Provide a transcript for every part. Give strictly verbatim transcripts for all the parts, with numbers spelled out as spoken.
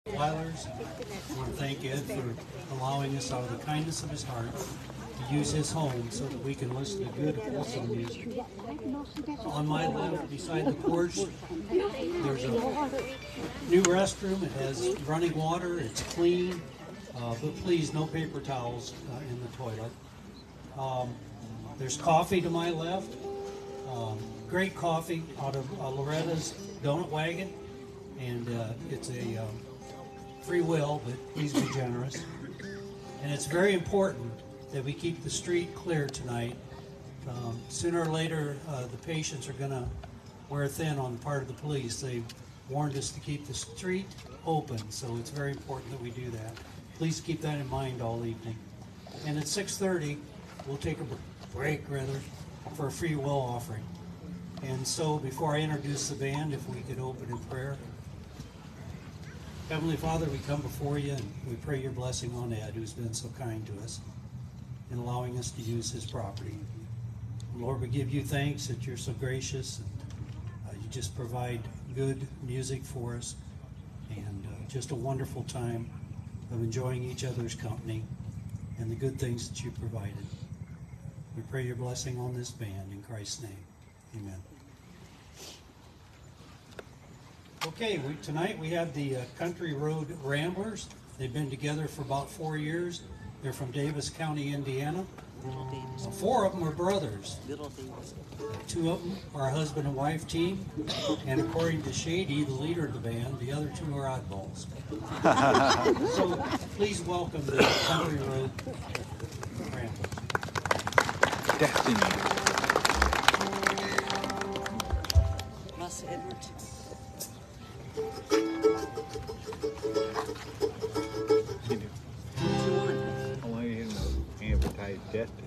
Wyler's. I want to thank Ed for allowing us, out of the kindness of his heart, to use his home so that we can listen to good, wholesome music. On my left, beside the porch, there's a new restroom. It has running water. It's clean, uh, but please, no paper towels uh, in the toilet. Um, there's coffee to my left. Um, great coffee out of uh, Loretta's Donut Wagon, and uh, it's a um, free will, but please be generous. And it's very important that we keep the street clear tonight. Um, sooner or later, uh, the patients are going to wear thin on the part of the police. They've warned us to keep the street open, so it's very important that we do that. Please keep that in mind all evening. And at six thirty, we'll take a break, rather, for a free will offering. And so, before I introduce the band, if we could open in prayer. Heavenly Father, we come before you and we pray your blessing on Ed, who's been so kind to us in allowing us to use his property. Lord, we give you thanks that you're so gracious and uh, you just provide good music for us, and uh, just a wonderful time of enjoying each other's company and the good things that you provided. We pray your blessing on this band in Christ's name. Amen. Okay, we, tonight we have the uh, Country Road Ramblers. They've been together for about four years. They're from Davis County, Indiana. Uh, four of them are brothers. Little Davis. Two of them are a husband and wife team. And according to Shady, the leader of the band, the other two are oddballs. So please welcome the Country Road Ramblers. Destiny. Russ Edwards. I want you to know, advertise Destiny.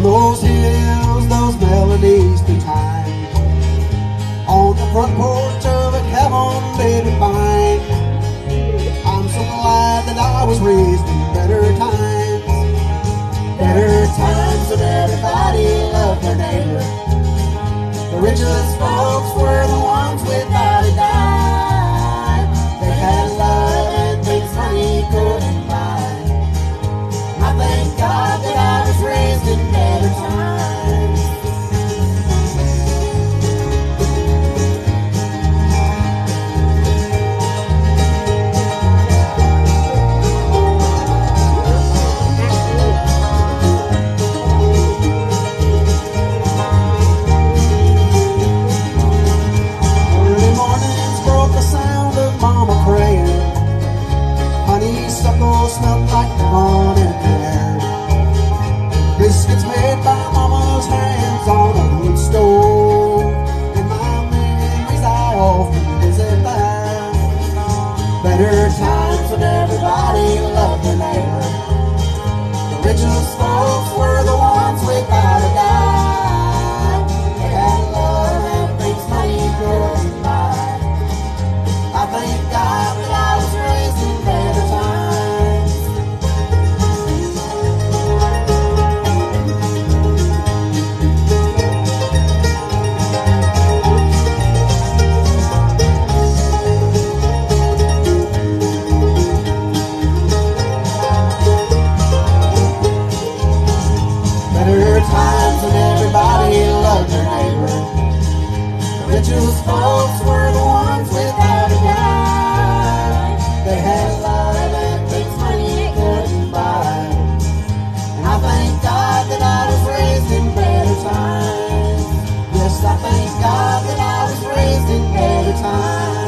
those hills, those melodies through time. On the front porch of a cabin, baby fine. I'm so glad that I was raised in better times. Better times when everybody loved their neighbor. The richest folks were the ones without a dime. They had love and things money couldn't buy. I thank God that I was raised in better times. Early mornings brought the sound of Mama praying. Honeysuckle smelled like the morning air. Biscuits made by Mama's hands on a wood stove. In my memories I often visit there. Better times when everybody loved their neighbor. The richest folks were the ones without a dime. They had love and things money couldn't buy. I thank God that I was raised in better times. Better times when everybody loved their neighbor. The richest folks were the ones without a dime. They had love and things money couldn't buy. And I thank God that I was raised in better times. Yes, I thank God that I was raised in better times.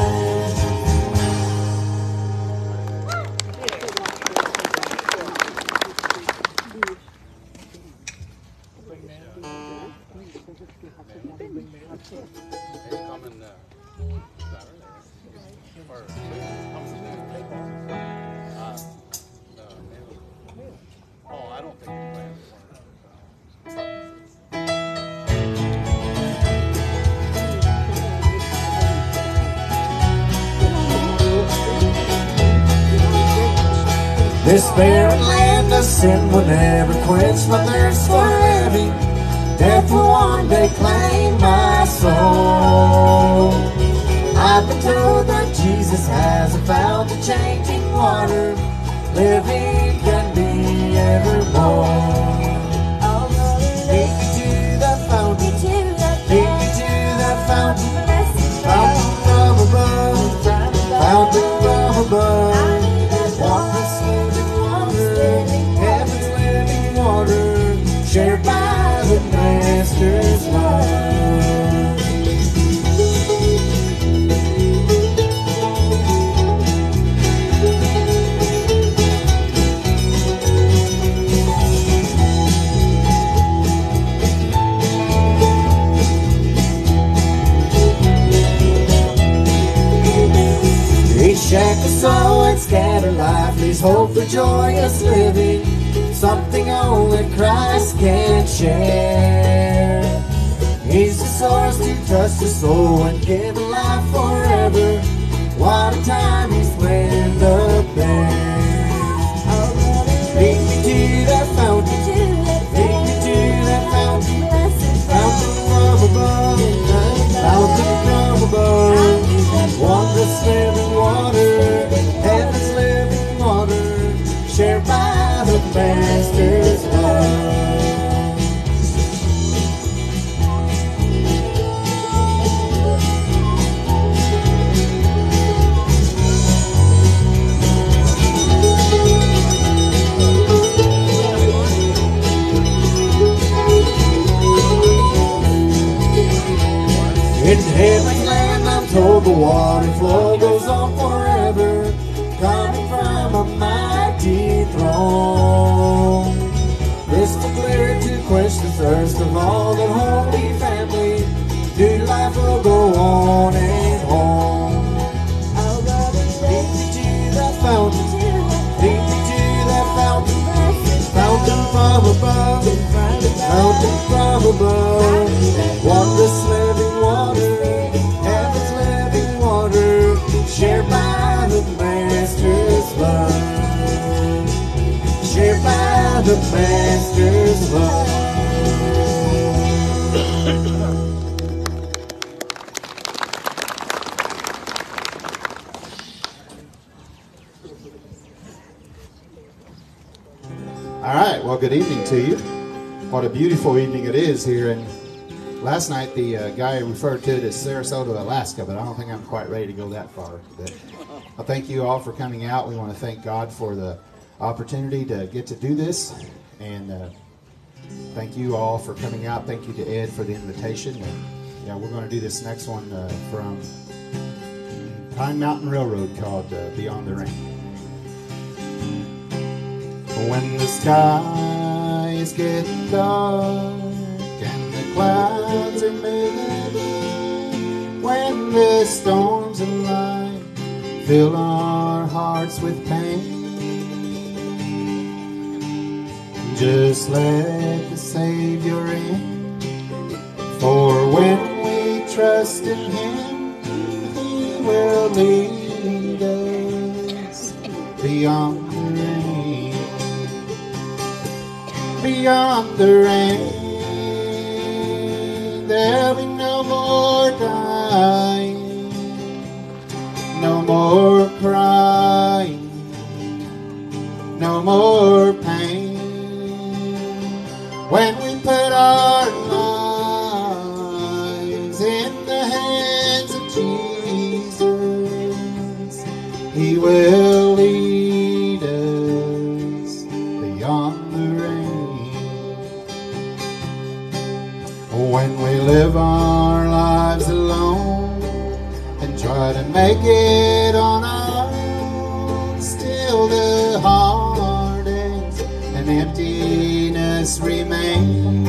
This barren land of sin will never quench my thirst for living. Death will one day claim my soul. I've been told that Jesus has a fountain changing water. Living can be evermore. Take me to that fountain. Take me to that fountain. Fountain from above. Fountain from above. Water's living water. Heaven's living water. Shared by the Master's love. Each shack of soul and scattered life leaves hope for joyous living, something only Christ can share. He's the source to touch the soul and give a life forever. What a time he's planned up there. Take me to that fountain. Take me to that fountain. Fountain from above. Fountain from above. Wondrous living water. Heaven's living water. Shared by the Master's love. In heaven's land, I'm told the water flow goes on forever, coming from a mighty throne. Crystal clear to quench the thirst of all the holy family. New life will go on and on. Take me to that fountain. Take me to that fountain. Fountain from above. fountain from above, and wondrous living water, heaven's living water, shared by the Master's love, shared by the Master's love. All right, well, good evening to you. What a beautiful evening it is here. And last night, the uh, guy referred to it as Sarasota, Alaska, but I don't think I'm quite ready to go that far. But I thank you all for coming out. We want to thank God for the opportunity to get to do this. And uh, thank you all for coming out. Thank you to Ed for the invitation. And, yeah, we're going to do this next one uh, from Pine Mountain Railroad called uh, Beyond the Rain. When the sky is getting dark and the clouds are moving, when the storms of life fill our hearts with pain, just let the Savior in, for when we trust in Him, He will lead us beyond the rain. Beyond the rain, there'll be no more dying, no more crying, no more pain. When we put our lives in the hands of Jesus, He will lead us beyond the rain. When we live our lives alone and try to make it on our own, still the heartaches and emptiness remain.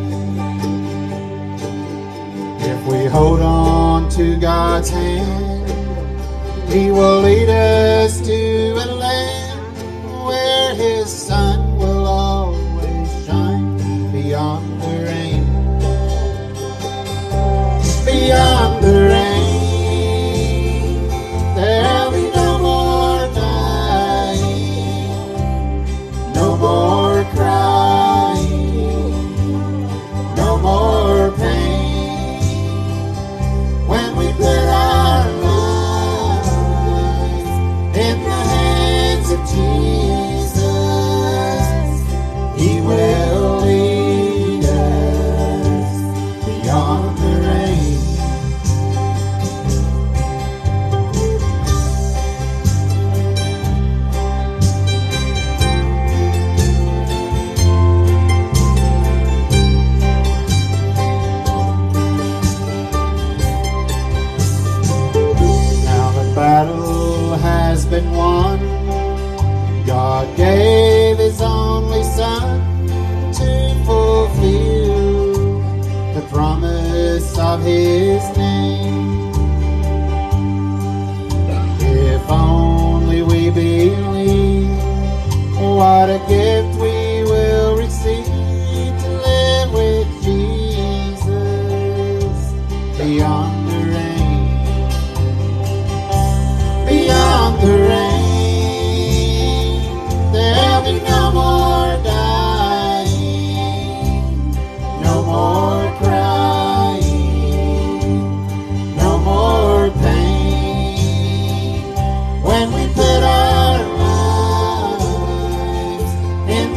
If we hold on to God's hand, He will lead us to a land where His sun will always shine beyond the rain. Beyond the rain, there'll be no more dying, no more crying, no more pain. When we put our lives in the hands of Jesus, He will lead us beyond the rain. Battle has been won. God gave His only Son to fulfill the promise of His name. If only we believe, what a gift we will receive to live with Jesus beyond the rain. Beyond the rain, there'll be no more dying, no more crying, no more pain. When we put our lives in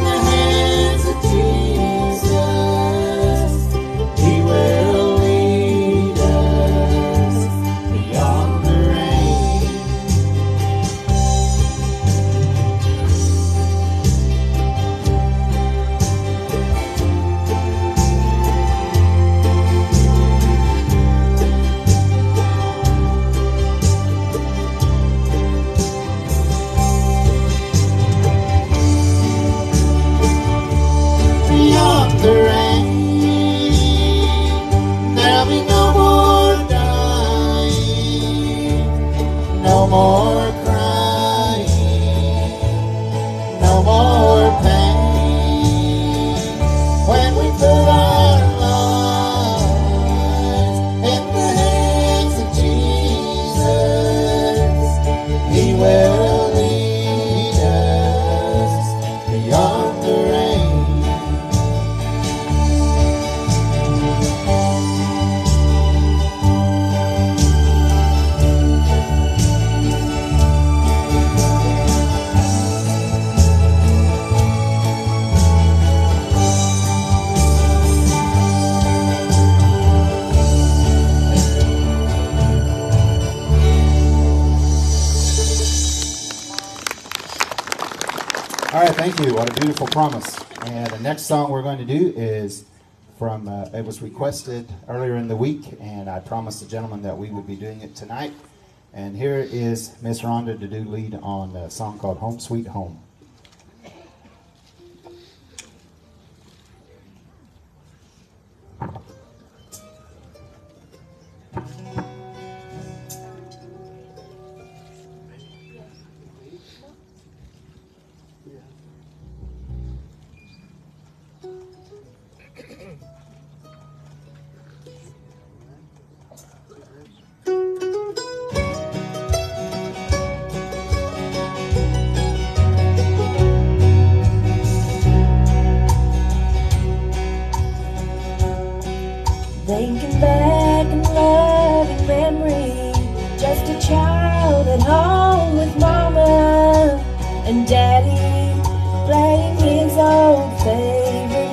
thank you. What a beautiful promise. And the next song we're going to do is from, uh, it was requested earlier in the week, and I promised the gentleman that we would be doing it tonight. And here is Miss Rhonda to do lead on a song called Home Sweet Home. Thinking back in loving memory, just a child at home with mama and daddy playing his old favorite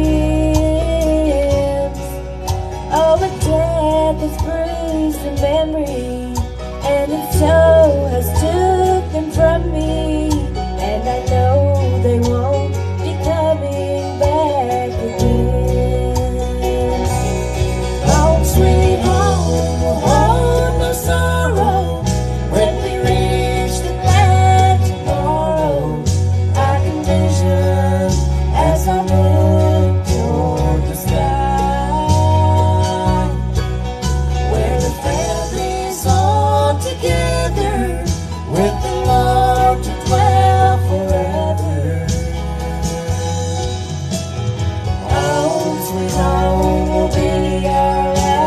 hymns. Oh, but death has bruised the memory, and it so has took them from me, and I know they won't be coming back again. Sweet home will hold no sorrow when we reach the glad tomorrow. I can vision as I look toward the sky, where the family's all together with the Lord to dwell forever. Home, sweet home will be our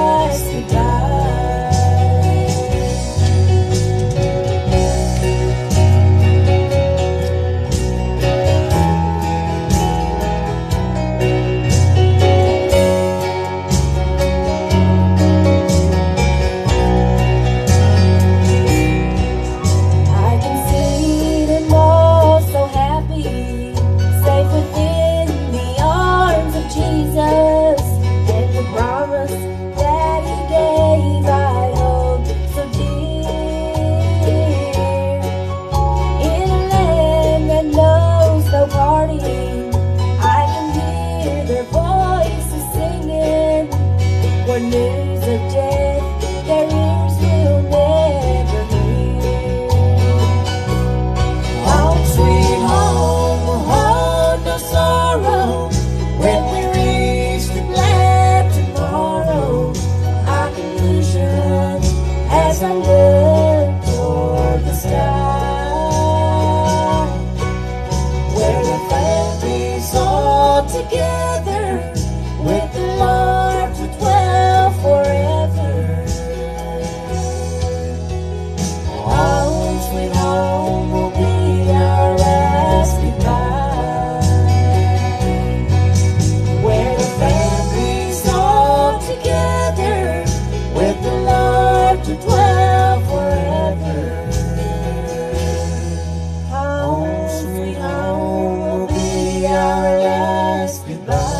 news of death their ears will never hear. Home, sweet home will hold no sorrow when we reach the glad tomorrow. I can vision as I look toward the sky, where the family's all together with the Lord to dwell forever. Home, sweet home will be our last goodbye, where the family's all together with the Lord to dwell forever. Home, sweet home will be our last goodbye.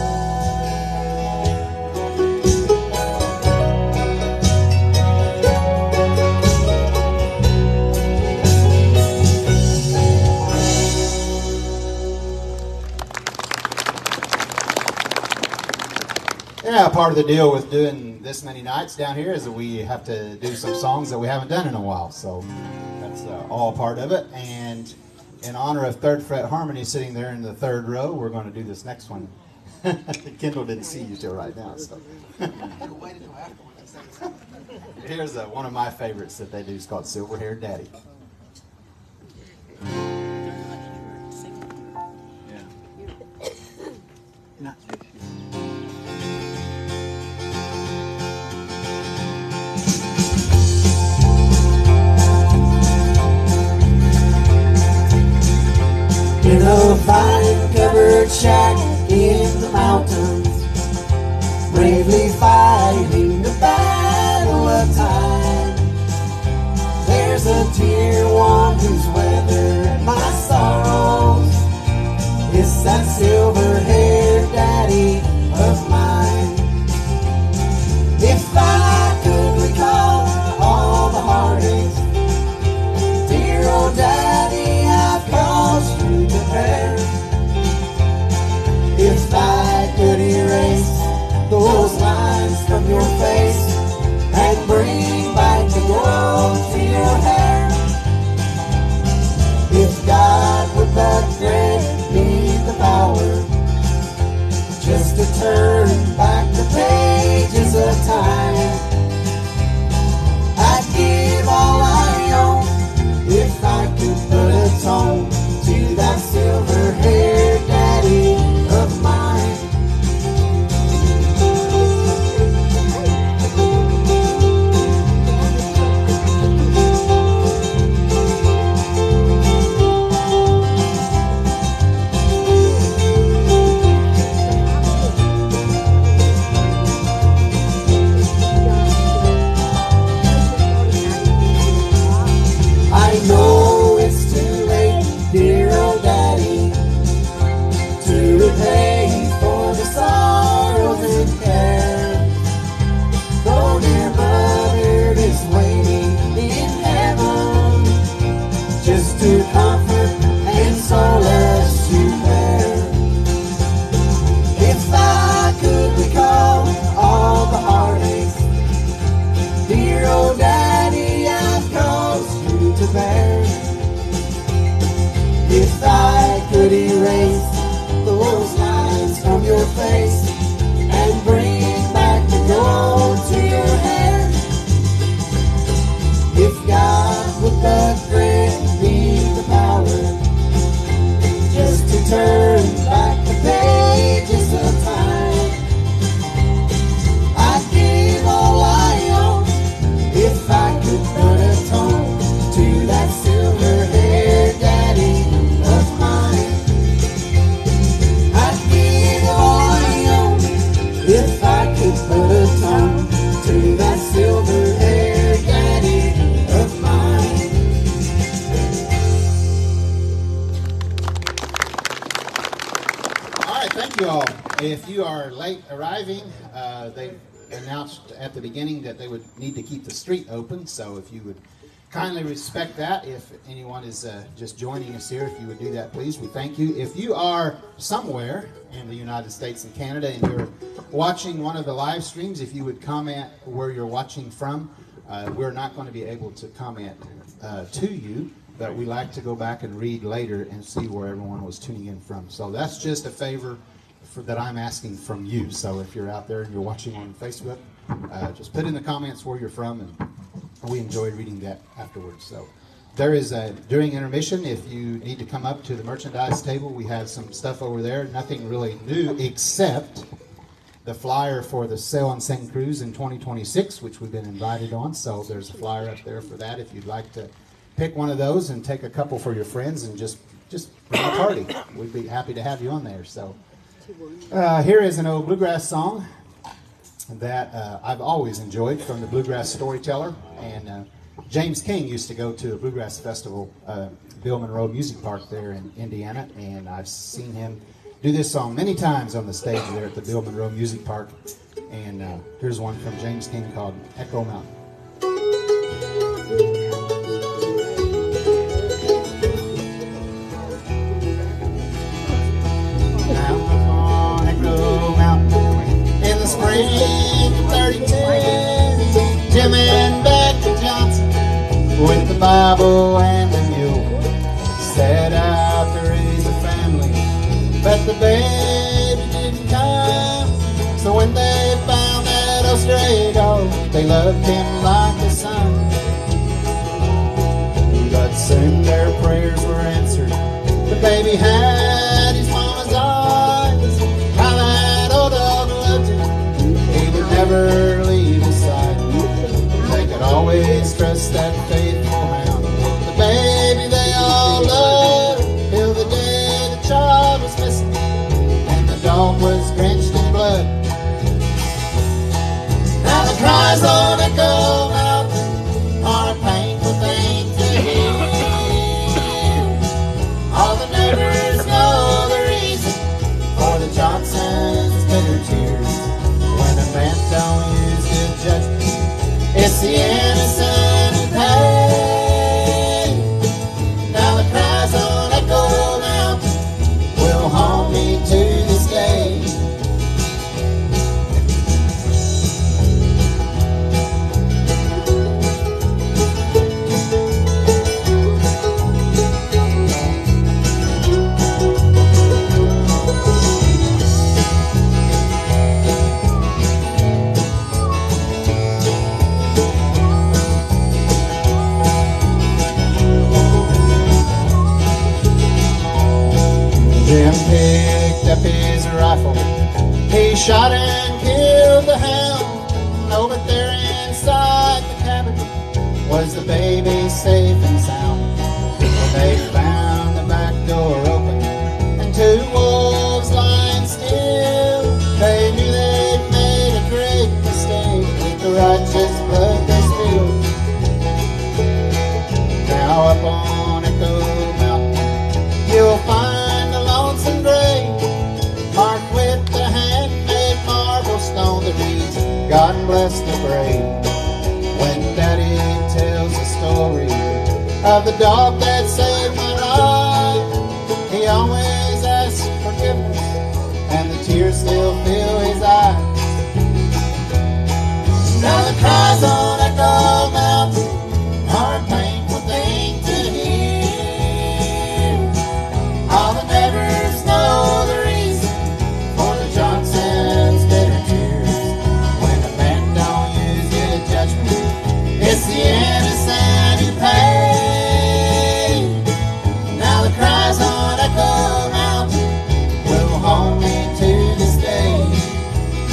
Yeah, part of the deal with doing this many nights down here is that we have to do some songs that we haven't done in a while. So that's uh, all part of it. And in honor of Third Fret Harmony sitting there in the third row, we're going to do this next one. Kendall didn't see you till right now. So here's uh, one of my favorites that they do. It's called Silver Haired Daddy. Yeah. Not this year. In a vine-covered shack in the mountains, bravely fighting the battle of time, there's a dear one who's weathered my sorrows. It's that silver-haired daddy of mine. If I could recall all the heartaches, dear old daddy, I've caused you to pay. arriving. Uh, they announced at the beginning that they would need to keep the street open, so if you would kindly respect that. If anyone is uh, just joining us here, if you would do that, please, we thank you. If you are somewhere in the United States and Canada and you're watching one of the live streams, if you would comment where you're watching from. Uh, we're not going to be able to comment uh, to you, but we like to go back and read later and see where everyone was tuning in from. So that's just a favor for, that I'm asking from you. So if you're out there and you're watching on Facebook, uh, just put in the comments where you're from, and we enjoy reading that afterwards. So there is a, during intermission, if you need to come up to the merchandise table, we have some stuff over there. Nothing really new except the flyer for the Sail and Sing Cruise in twenty twenty-six, which we've been invited on. So there's a flyer up there for that if you'd like to pick one of those and take a couple for your friends and just, just bring a party. We'd be happy to have you on there. So uh, here is an old bluegrass song that uh, I've always enjoyed from the Bluegrass Storyteller. And uh, James King used to go to a bluegrass festival, uh, Bill Monroe Music Park there in Indiana, and I've seen him do this song many times on the stage there at the Bill Monroe Music Park. And uh, here's one from James King called Echo Mountain. Out on Echo Mountain in the spring of thirty-two, Jim and Becky Johnson with the Bible and the mule set out to raise a family. But the baby didn't come. So when they found that old stray dog, they loved him like a son. But soon their prayers were answered. The baby had his mama's eyes. How that old dog loved him, he would never leave his side. They could always trust that faithful hound. The baby they all loved till the day the child was missing and the dog was drenched in blood. Now the cries on Echo Mountain are a painful thing to hear. All the neighbors know the reason for the Johnsons' bitter tears. When a man don't use good judgment, it's the innocent who pay. Now the cries on Echo Mountain will haunt me to this day. Jim picked up his rifle, he shot and killed the hound. No, but there inside the cabin was the baby safe and sound. Well, they found the back door open and two wolves lying still. They knew they'd made a great mistake with the righteous blood they spilled. Now up on Echo Mountain you'll find lonesome grave, marked with the handmade marble stone that reads, God bless the brave. When Daddy tells the story of the dog that saved my life, he always asks forgiveness and the tears still fill his eyes. Now the cries on Echo Mountain are a painful thing to hear. All the neighbors know the reason for the Johnsons' bitter tears. When a man don't use good judgment, it's the innocent who pay. Now the cries on Echo Mountain will haunt me to this day.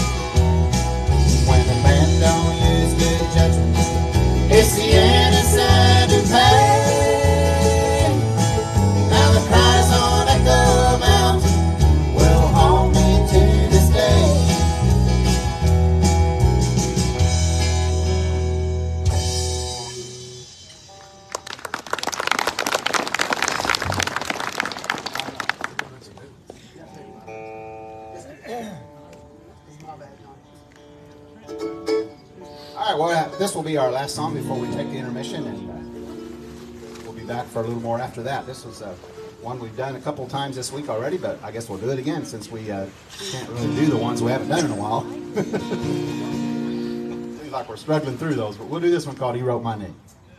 right, well, uh, this will be our last song before we take the intermission, and uh, we'll be back for a little more after that. This was uh, one we've done a couple times this week already, but I guess we'll do it again since we uh, can't really do the ones we haven't done in a while. Seems like we're struggling through those, but we'll do this one called He Wrote My Name.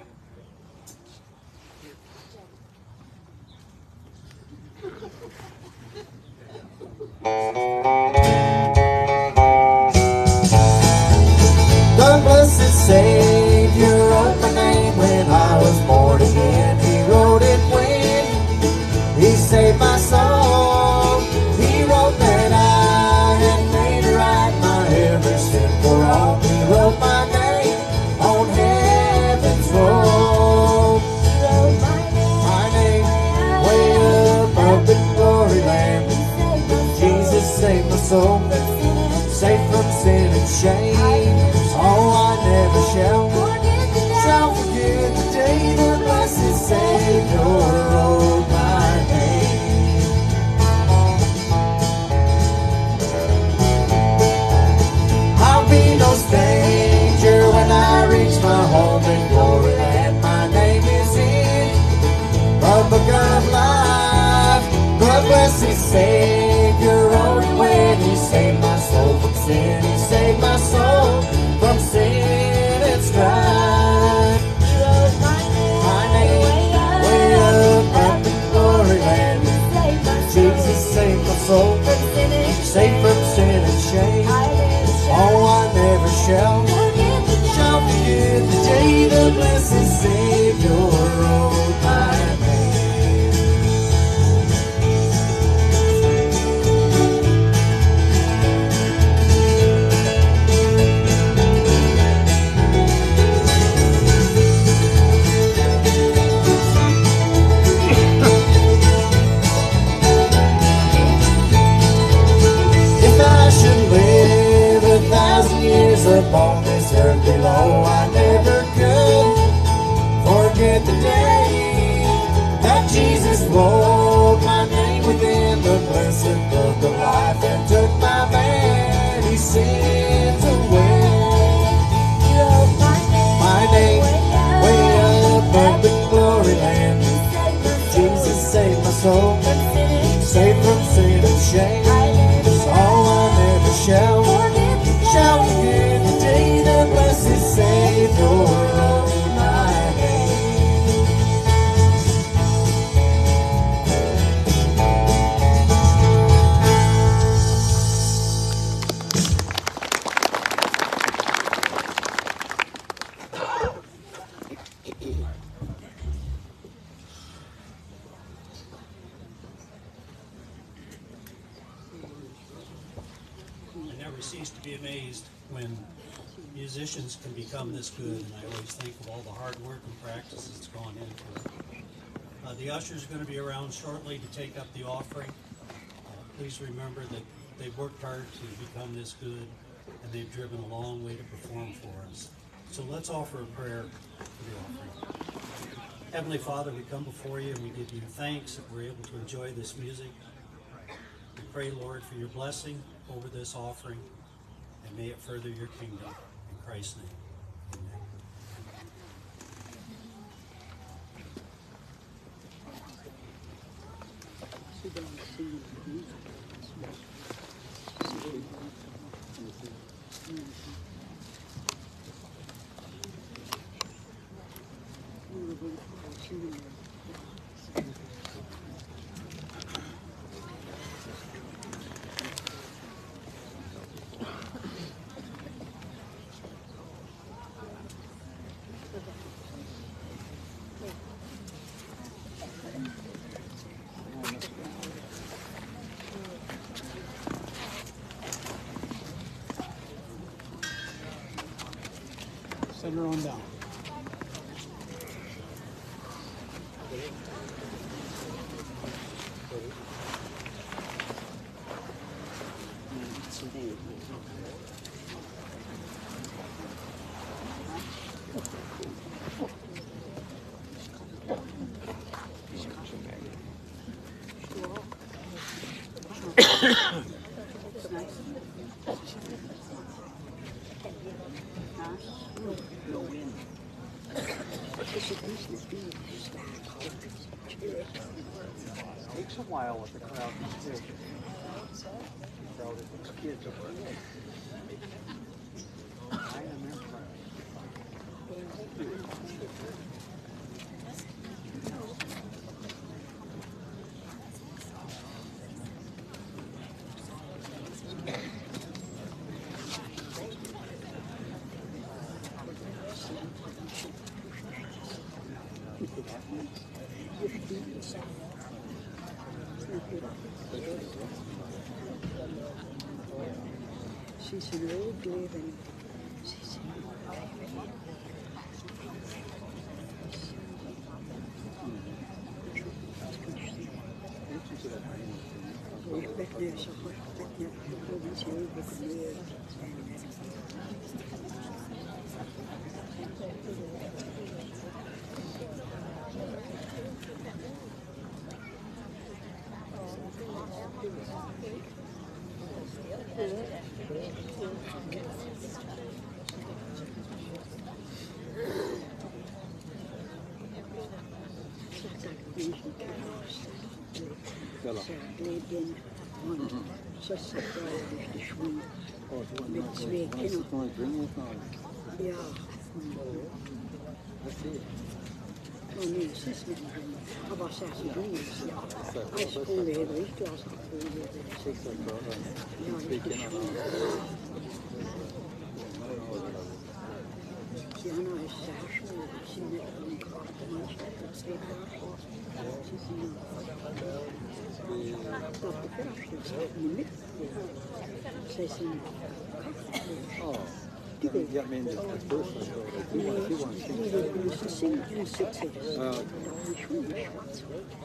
The blessed Savior wrote my name when I was born again. He wrote it when He saved my soul. He wrote that I had made it right, my every sin for all. He wrote my name on heaven's roll. He wrote my name way above the glory land. Jesus saved my soul, safe from sin and shame. Oh, I never shall, shall forget the day the blessed Savior wrote my name. I'll be no stranger when I reach my home in glory land. My name is in the book of life. The blessed Savior wrote it when He saved my soul from sin. He saved my soul from sin and strife. He wrote my name way up at the glory land. Jesus saved my soul, safe from sin and shame. Oh, I never shall, shall forget the day the blessed Savior wrote my name. Upon this earth below, I never could forget the day that Jesus wrote my name within the blessed book of life and took my many sins away. He wrote my name way up at the glory land. Jesus saved my soul, saved from sin and shame. Oh, I never shall, shall forget the day the blessed Savior wrote my name. I never cease to be amazed when musicians can become this good, and I always think of all the hard work and practice that's gone into it. Uh, the ushers are going to be around shortly to take up the offering. Uh, please remember that they've worked hard to become this good, and they've driven a long way to perform for us. So let's offer a prayer for the offering. Heavenly Father, we come before you and we give you thanks that we're able to enjoy this music. We pray, Lord, for your blessing over this offering, and may it further your kingdom. In Christ's name, amen. Set her on down. Takes a while with the crowd these days. Crowded with kids over there. I remember. She's an old living. She's an old living. Zo zit hij dus de schoen met twee kinderen. Ja. Oh nee, ze is niet doen. Hij was zelfs niet doen. Ja. Hij is onleerder, ik was ook onleerder. Ja, dat is de schoen. Ja, nou is ze haar schoen. Ik zie net een kracht. En dan staat er twee jaar. Ze zien dat de verrassing staat niet meer. Zij zijn kracht. Ja, men is het voorstel. Ze zien en zitten. Dat is gewoon zwart.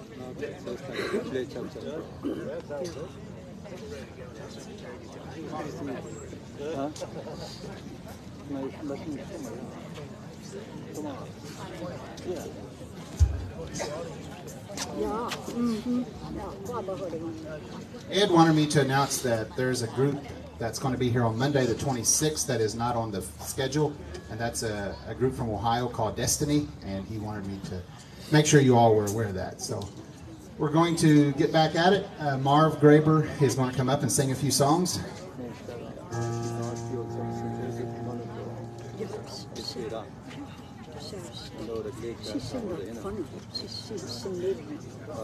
Ja. Maar dat is niet zomaar, ja. Kom maar. Ja. Ja, mhm. Ja, waar behoren we? Ed wanted me to announce that there's a group that's going to be here on Monday the twenty-sixth that is not on the schedule, and that's a, a group from Ohio called Destiny, and he wanted me to make sure you all were aware of that. So we're going to get back at it. Uh, Marv Graber is going to come up and sing a few songs. Ze zijn dat van, ze zijn leven.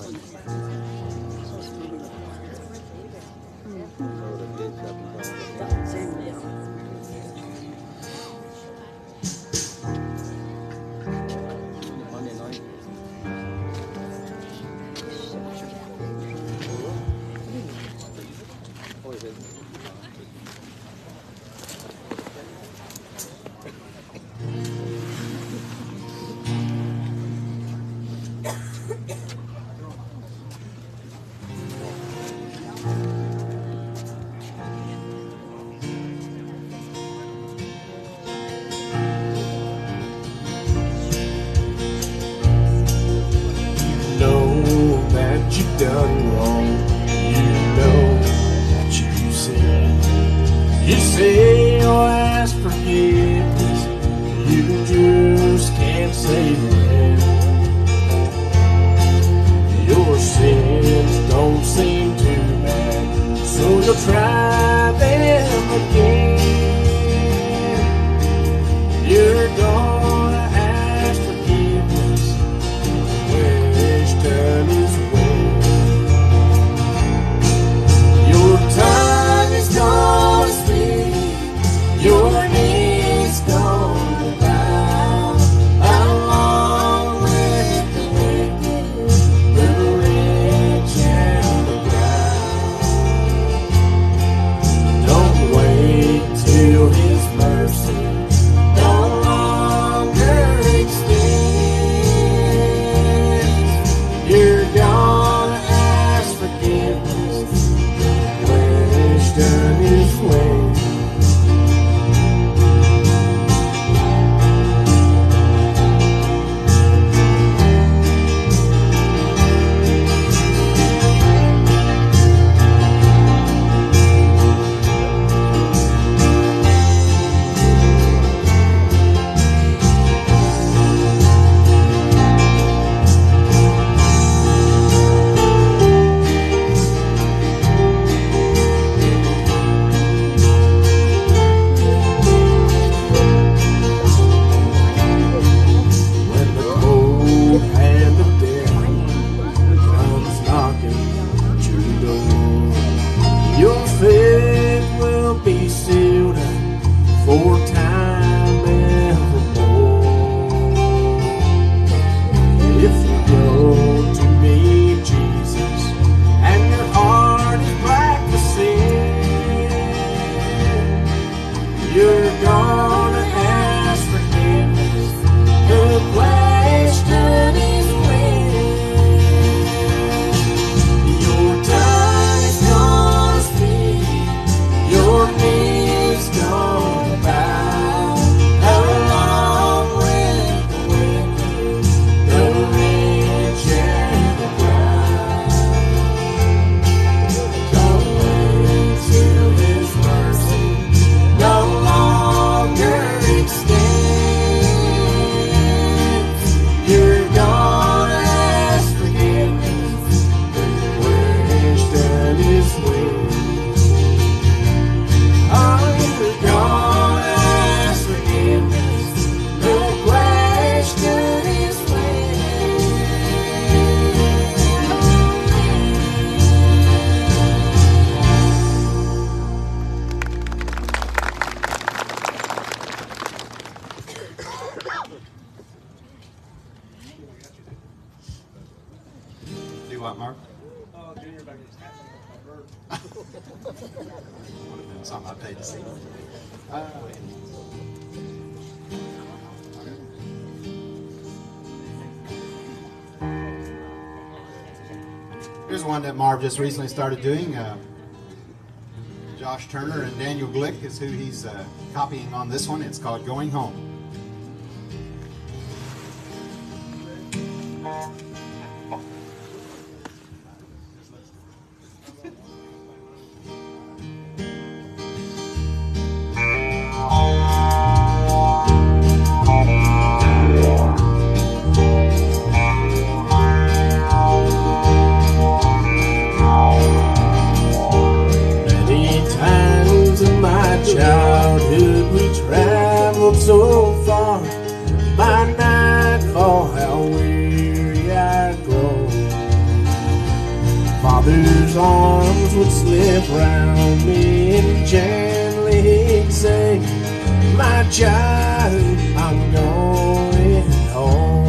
Dat zijn we, ja. Done wrong, you know that you sinned. You say you'll ask forgiveness, you just can't say when. Your sins don't seem too bad, so you'll try them again. You're gonna ask forgiveness, which turn is tongue is gonna speak, your knees gonna bow, along with the wicked, the rich and the proud. Don't wait for time evermore. If you go to meet Jesus and your heart is black with sin, you're gonna ask forgiveness. The question is when. Your tongue is gonna speak, your knees gonna bow, along with the wicked, the rich and the proud. Don't wait till His mercy no longer extends. You're gonna ask forgiveness. The question is when. Oh, you're gonna ask forgiveness. The question is when. Do what, Mark? Oh, Junior back is tapping my bird. Would have been something I paid to see. Uh, Here's one that Marv just recently started doing. Uh, Josh Turner and Daniel Glick is who he's uh, copying on this one. It's called Going Home. Many times in my childhood we traveled so far. By nightfall, how weary I'd grow. Father's arms would slip round me and gently he'd say, "My child, I'm going home."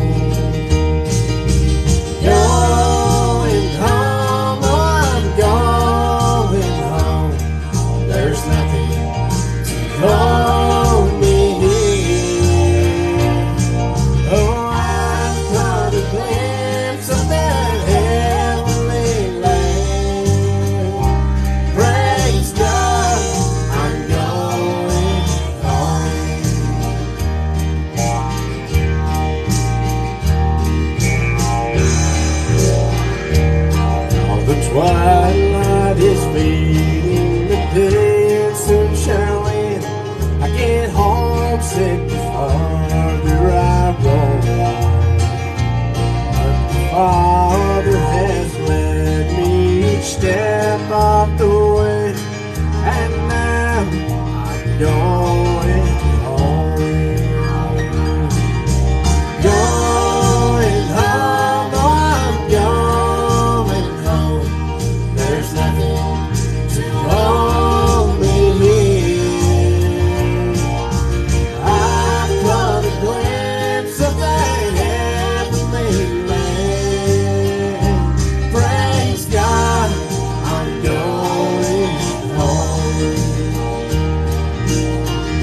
Going home, oh, I'm going home. There's nothing to hold me here. Oh, I've got a glimpse of that heavenly land. Praise God, I'm going home. All the twilight is fading, the day will soon shall end. I get homesick the farther I roam. But the Father has led me each step of the way, and now I'm going home. Going home, oh, I'm going home. There's nothing to hold me here. I've caught a glimpse of that heavenly land. Praise God, I'm going home.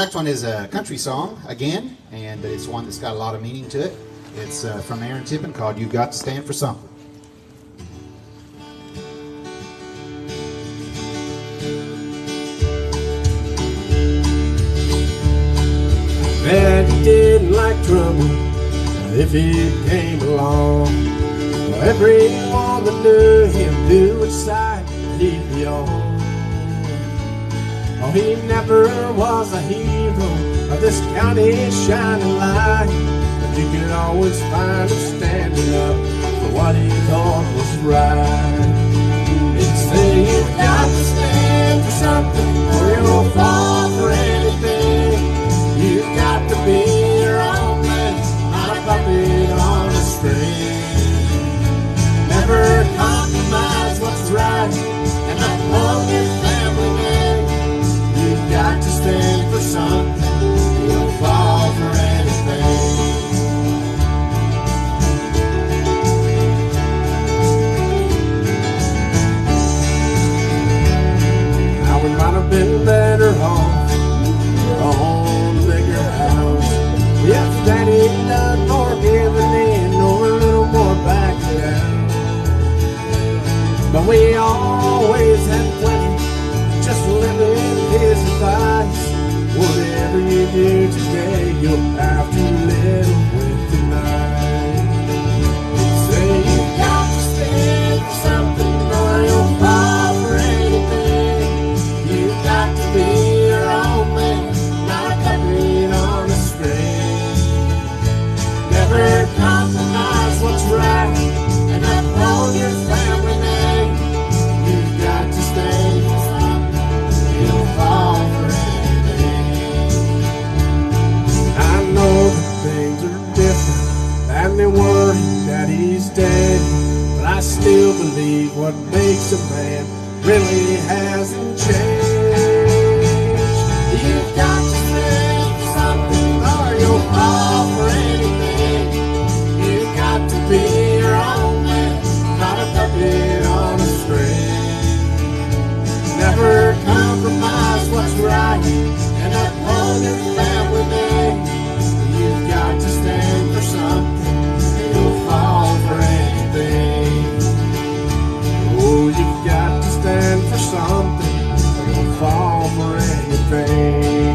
next one is a country song again, and it's one that's got a lot of meaning to it. It's uh, from Aaron Tippin called "You've Got to Stand for Something." Bet he didn't like trouble if he came along. Well, everyone that knew him knew which side he'd be on. Oh, he never was a hero of this county's shining light, but you could always find him standing up for what he thought was right. He'd say you've got to stand for something, or you'll fall for anything. You've got to be your own man, not a puppet on a string. Never compromise what's right, and uphold your family name. You've got to stand for something, you'll fall for anything. Now we might have been better off on a bigger house. If Daddy done more giving in or a little more back down. But we always had plenty, just living his advice. Whatever you do today, you'll have to live with tonight. Say you've got to stand for something, or you'll fall for anything. You've got to be your own man, not a puppet on a string. Never compromise what's right, and uphold your family name. You've got to stand for something, you'll fall for anything. I know that things are different than they were that he's dead, but I still believe what makes a man really hasn't changed. You've got to stand for something, or you'll fall for anything. You've got to be your own man, not a puppet on a string. Never compromise what's right, and uphold your family name. You've got to stand for something, you'll fall for anything. Oh, you've got to stand for something, you'll fall for anything.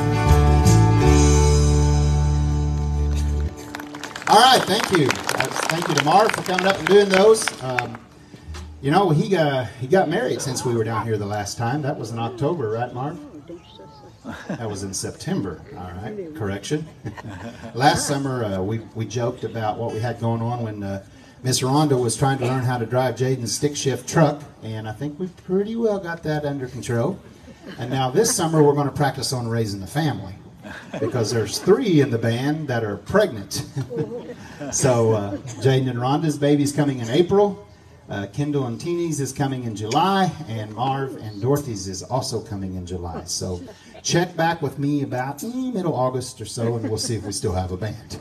All right, thank you. Uh, Thank you to Marv for coming up and doing those. Um, you know, he got, he got married since we were down here the last time. That was in October, right, Marv? That was in September. All right, correction. Last summer, uh, we, we joked about what we had going on when uh, Miss Rhonda was trying to learn how to drive Jaden's stick shift truck, and I think we pretty well got that under control. And now this summer, we're going to practice on raising the family, because there's three in the band that are pregnant. So uh, Jaden and Rhonda's baby's coming in April. Uh, Kendall and Teeny's is coming in July, and Marv and Dorothy's is also coming in July. So check back with me about eh, middle August or so, and we'll see if we still have a band.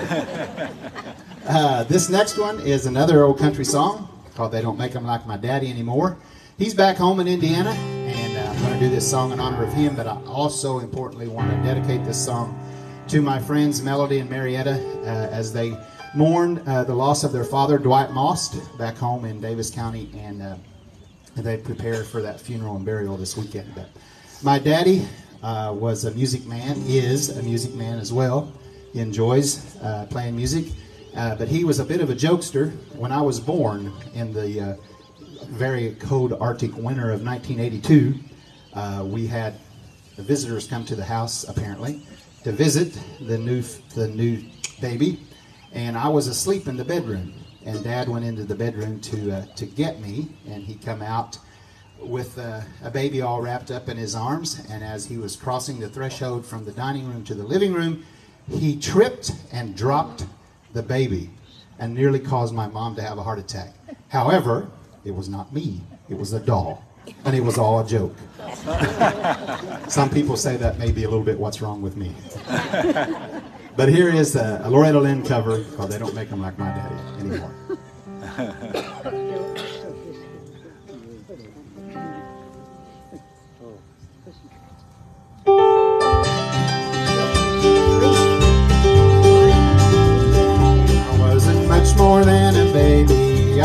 uh, this next one is another old country song called "They Don't Make 'Em Like My Daddy Anymore." He's back home in Indiana, and uh, I'm going to do this song in honor of him, but I also importantly want to dedicate this song to my friends Melody and Marietta uh, as they mourn uh, the loss of their father, Dwight Most, back home in Davis County, and uh, they prepare for that funeral and burial this weekend. But my daddy uh, was a music man, is a music man as well. He enjoys uh, playing music, uh, but he was a bit of a jokester. When I was born in the uh, very cold Arctic winter of nineteen eighty-two, uh, we had the visitors come to the house, apparently, to visit the new the new baby. And I was asleep in the bedroom, and Dad went into the bedroom to uh, to get me, and he come out with uh, a baby all wrapped up in his arms. And as he was crossing the threshold from the dining room to the living room, he tripped and dropped the baby, and nearly caused my mom to have a heart attack. However, it was not me; it was a doll, and it was all a joke. Some people say that may be a little bit what's wrong with me. But here is a, a Loretta Lynn cover called "They Don't Make 'Em Like My Daddy Anymore."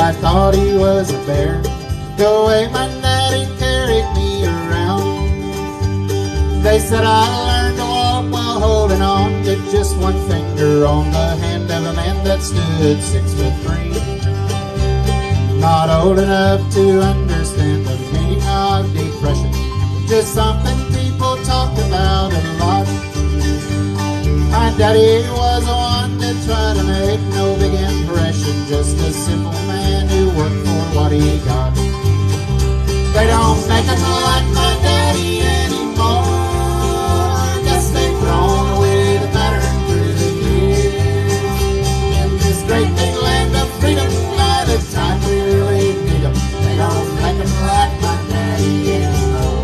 I thought he was a bear. The way my daddy carried me around. They said I learned to walk while holding on to just one finger on the hand of a man that stood six foot three. Not old enough to understand the meaning of depression, just something people talked about a lot. My daddy was the one to try to make no big impression, just a simple man who worked for what he got. They don't make them like my daddy anymore. Guess they've thrown away the pattern through the years. In this great big land of freedom, by the time we really need them, they don't make them like my daddy anymore.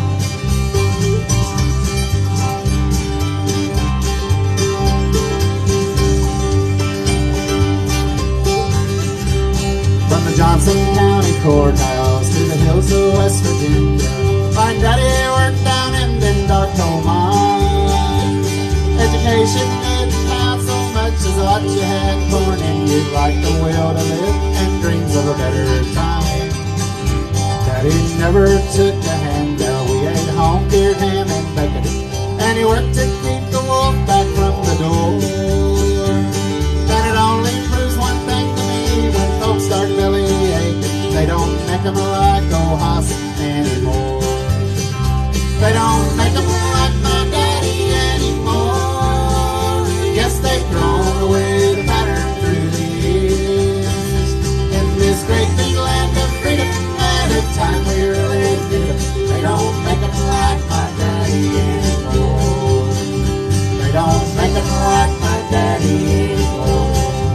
From the Johnson County Courthouse to the hills of West Virginia, my daddy worked down in them dark coal mines. Education didn't count so much as what you had born in you, like the will to live and dreams of a better time. Daddy never took a handout. We ate home-cured ham and bacon, and he worked to keep the wolf back from the door. And it only proves one thing to me: when folks start belly aching, they don't make them like old Hoss anymore. They don't make them like my daddy anymore. Yes, they've thrown away the pattern through the years. In this great big land of freedom, at a time we really need them, they don't make them like my daddy anymore. They don't make them like my daddy anymore.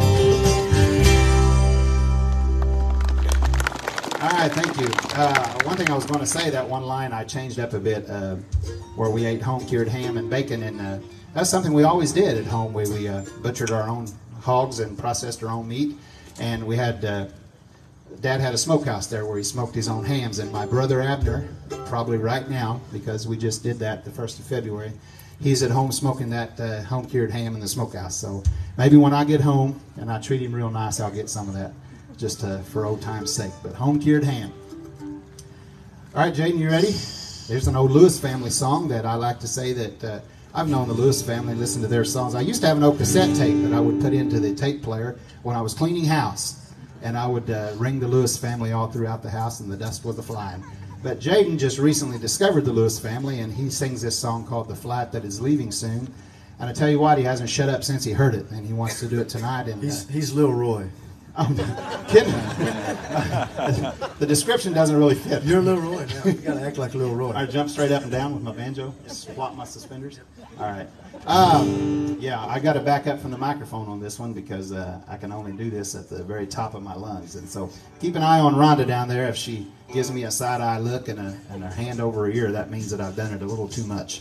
All right, thank you. Uh, one thing I was going to say, that one line I changed up a bit, uh, where we ate home-cured ham and bacon, and uh, that's something we always did at home. We, we uh, butchered our own hogs and processed our own meat, and we had, uh, Dad had a smokehouse there where he smoked his own hams, and my brother Abner, probably right now, because we just did that the first of February, he's at home smoking that uh, home-cured ham in the smokehouse. So maybe when I get home and I treat him real nice, I'll get some of that, just uh, for old time's sake. But home-cured ham. All right, Jaden, you ready? There's an old Lewis family song that I like to say that uh, I've known the Lewis family, listened to their songs. I used to have an old cassette tape that I would put into the tape player when I was cleaning house, and I would uh, ring the Lewis family all throughout the house, and the dust was a-flying. But Jaden just recently discovered the Lewis family, and he sings this song called "The Flight That Is Leaving Soon." And I tell you what, he hasn't shut up since he heard it, and he wants to do it tonight. And He's, uh, he's Lil Roy. I'm kidding. The description doesn't really fit. You're Lil Roy now. You gotta act like Lil Roy. I jump straight up and down with my banjo, just flop my suspenders. All right. Um, yeah, I got to back up from the microphone on this one because uh, I can only do this at the very top of my lungs. And so keep an eye on Rhonda down there. If she gives me a side-eye look and a, and a hand over her ear, that means that I've done it a little too much.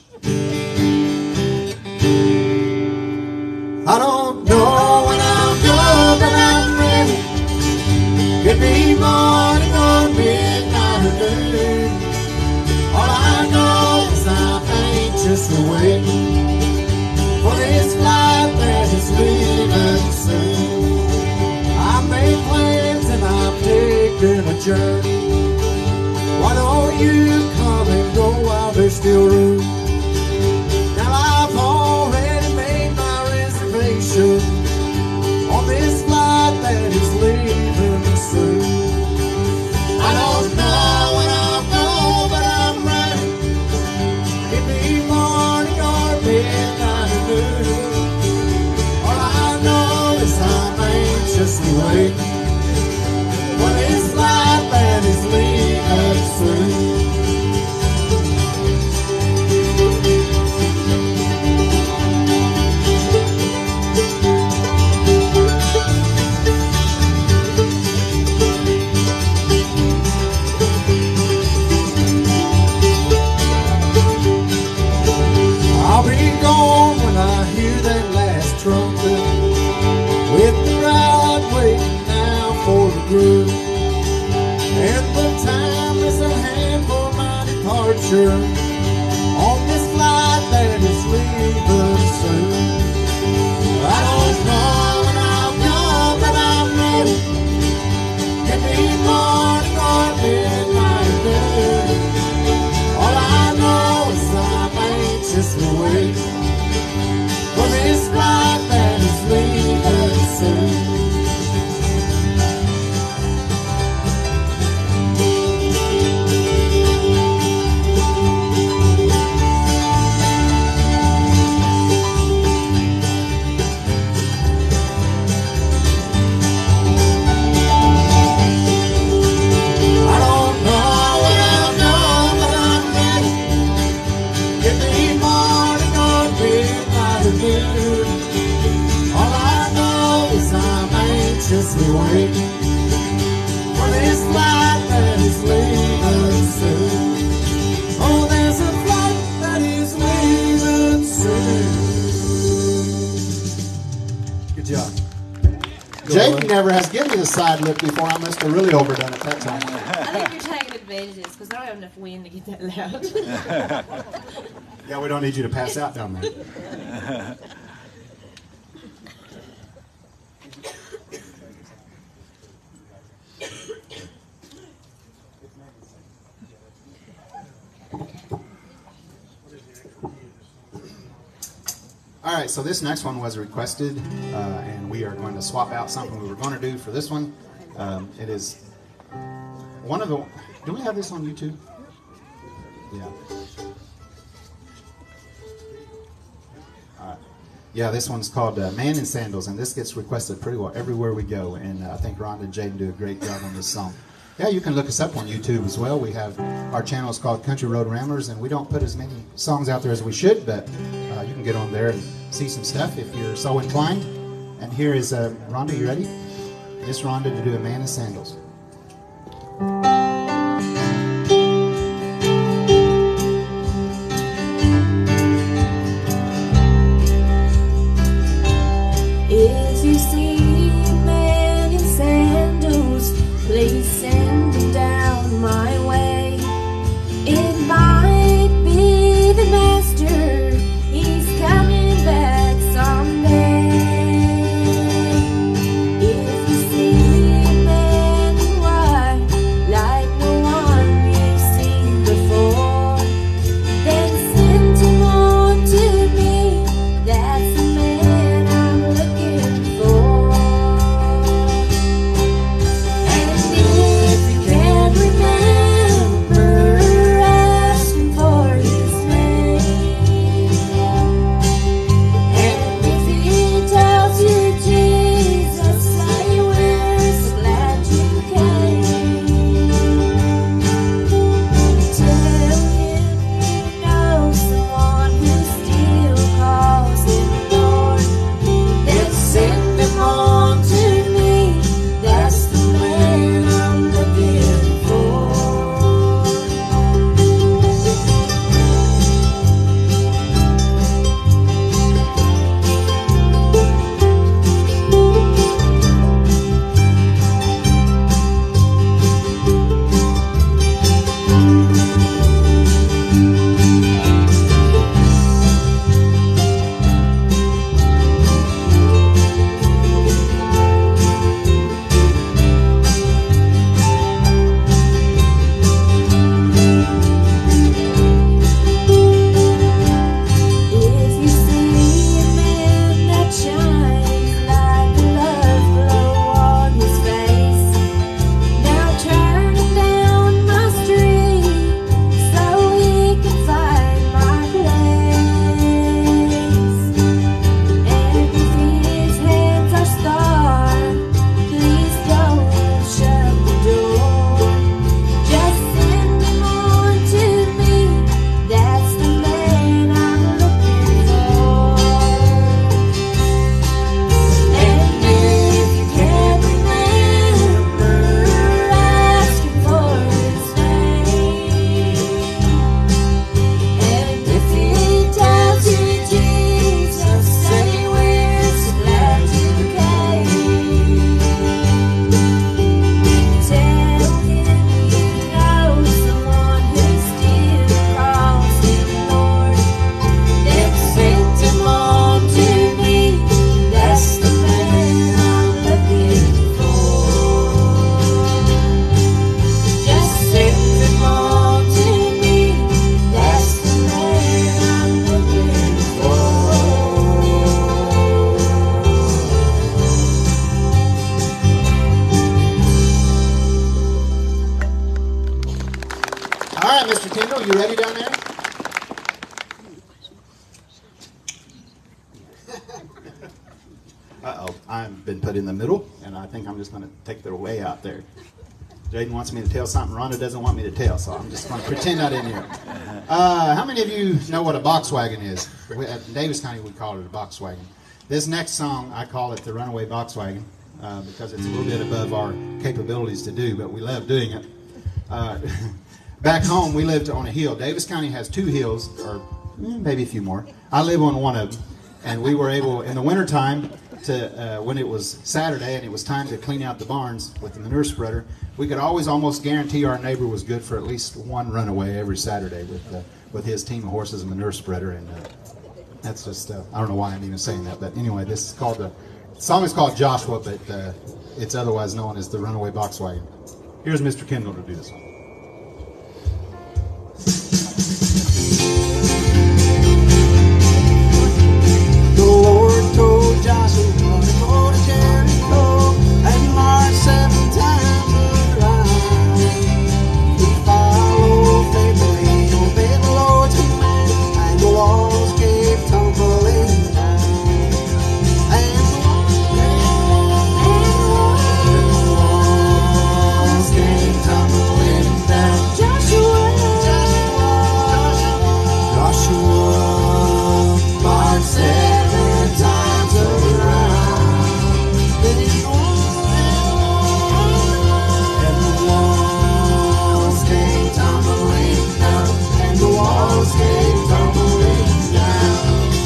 I don't know when I'll go, but I'm ready. Could be morning or midnight or noon. All I know is I'm anxiously waiting for this flight that is leaving soon. I've made plans and I'm taking a journey. Why don't you come and go while there's still room? Now I've already made my reservation on this flight that is leaving soon. I don't know when I'll go, but I'm ready. It be morning or midnight or noon. All I know is I'm anxiously waiting for this flight that is leaving soon. I'll be gone when I hear that last trumpet, with the bride waiting now for the groom. And the time is at hand for my departure on this flight that is leaving soon. I don't know when I'll go, but I'm ready. just me wait for this flight that is leaving soon. Oh, there's a flight that is leaving soon. Good job. Jaden never has given me a side lip before. I must have really overdone it that time. I think you're taking advantage of this because I don't have enough wind to get that loud. Yeah, we don't need you to pass out down there. All right, so this next one was requested, uh, and we are going to swap out something we were going to do for this one. Um, it is one of the... Do we have this on YouTube? Yeah. All right. Yeah, this one's called uh, Man in Sandals, and this gets requested pretty well everywhere we go, and uh, I think Rhonda and Jaden do a great job on this song. Yeah, you can look us up on YouTube as well. We have our channel is called Country Road Ramblers, and we don't put as many songs out there as we should, but uh, you can get on there and see some stuff if you're so inclined. And here is uh, Rhonda. You ready? Miss Rhonda to do a Man in Sandals. If you see a man in sandals, please send him down my way. It might be the master, he's coming back someday. If you see a man in white, like no one you've seen before, then send him on to me. That's the man I'm looking for. And if you can't remember, ask him for his name. And if he tells you Jesus, say we're so glad you came. Tell him you know someone who still calls him Lord. Then send him on to me. That's the man I'm looking for. If you see a man that shines like a love glow on his face, now turn him down my street so he can find my place. And if his hands are scarred, please don't shut the door. Just send him on to me. That's the man I'm looking for. And if you can't remember, ask him for his name. And if he tells you Jesus, say we're so glad you came. Tell him you know someone who still calls him Lord. Then send him on to me. That's the man I'm looking for. Just send him on to me. That's the man I'm looking for. All right, Mister Kendall, you ready down there? Uh-oh, I've been put in the middle, and I think I'm just going to take their way out there. Jaden wants me to tell something Rhonda doesn't want me to tell, so I'm just going to pretend I didn't hear it. Uh, how many of you know what a box wagon is? We, at Davis County, we call it a box wagon. This next song, I call it the Runaway Box Wagon. uh, because it's a little bit above our capabilities to do, but we love doing it. Uh, back home, we lived on a hill. Davis County has two hills, or maybe a few more. I live on one of them, and we were able, in the wintertime, to, uh, when it was Saturday and it was time to clean out the barns with the manure spreader, we could always almost guarantee our neighbor was good for at least one runaway every Saturday with uh, with his team of horses and manure spreader. And uh, that's just, uh, I don't know why I'm even saying that, but anyway, this is called, the, the song is called Joshua, but uh, it's otherwise known as the Runaway Box Wagon. Here's Mister Kendall to do this one. The Lord told Joshua to go to Jericho and march seven times around. He followed faithfully, obeyed the Lord's command, and the walls came tumbling down. And the walls came tumbling down. Joshua, Joshua, Joshua, march seven times around. Then the walls came tumbling down, and the walls came tumbling down.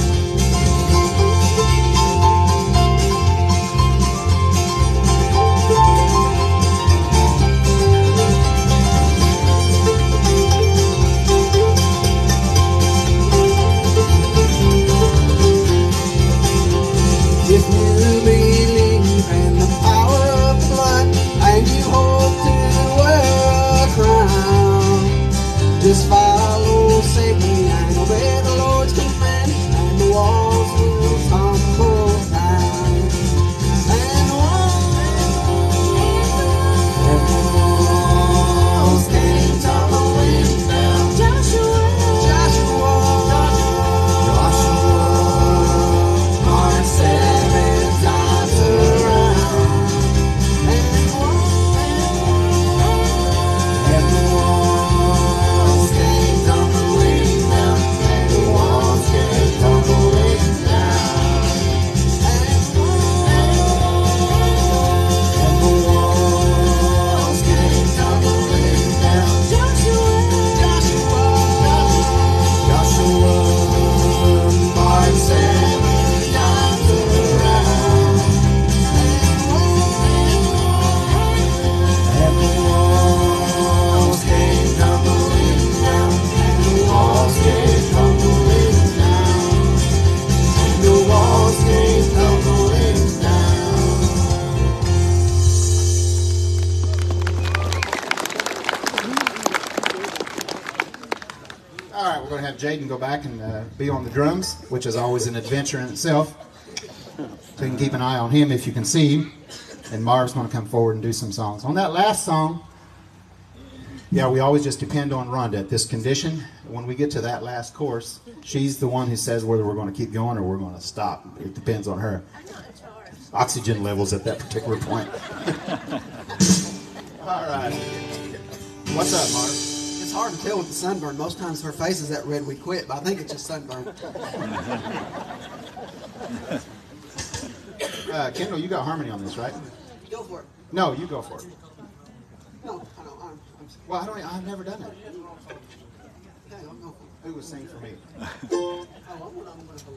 If you believe in the power of blood and you hope to wear a crown, just follow safely and obey the Lord's command, and the walls will tumble down. And the walls came tumbling down. Joshua, Joshua, Joshua, march seven times around. And the walls came tumbling down, and the walls came tumbling down. And the walls came tumbling down. Joshua, Joshua, Joshua, march seven times around. And the walls came tumbling down, and the walls came tumbling down, and the walls came tumbling down. All right, we're going to have Jaden go back and uh, be on the drums, which is always an adventure in itself. So you can keep an eye on him if you can see him. And Marv's going to come forward and do some songs. On that last song, yeah, we always just depend on Rhonda at this condition. When we get to that last course, she's the one who says whether we're going to keep going or we're going to stop. It depends on her. Oxygen levels at that particular point. All right. What's up, Marv? It's hard to tell with the sunburn. Most times her face is that red we quit, but I think it's just sunburn. Uh, Kendall, you got harmony on this, right? Go for it. No, you go for it. No, I don't. I'm, I'm, Well, I don't, I've never done it. okay, I'll go for it. Who was singing for me? Oh, I'm gonna, I'm gonna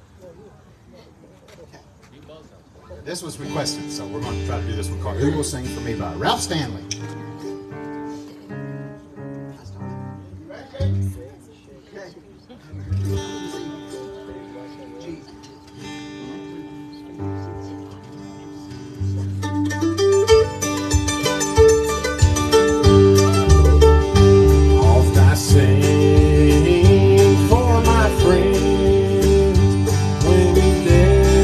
okay. This was requested, so we're going to try to do this one called Who Will Sing For Me by Ralph Stanley. I started. Okay. G. Oft I sing for my friend when he's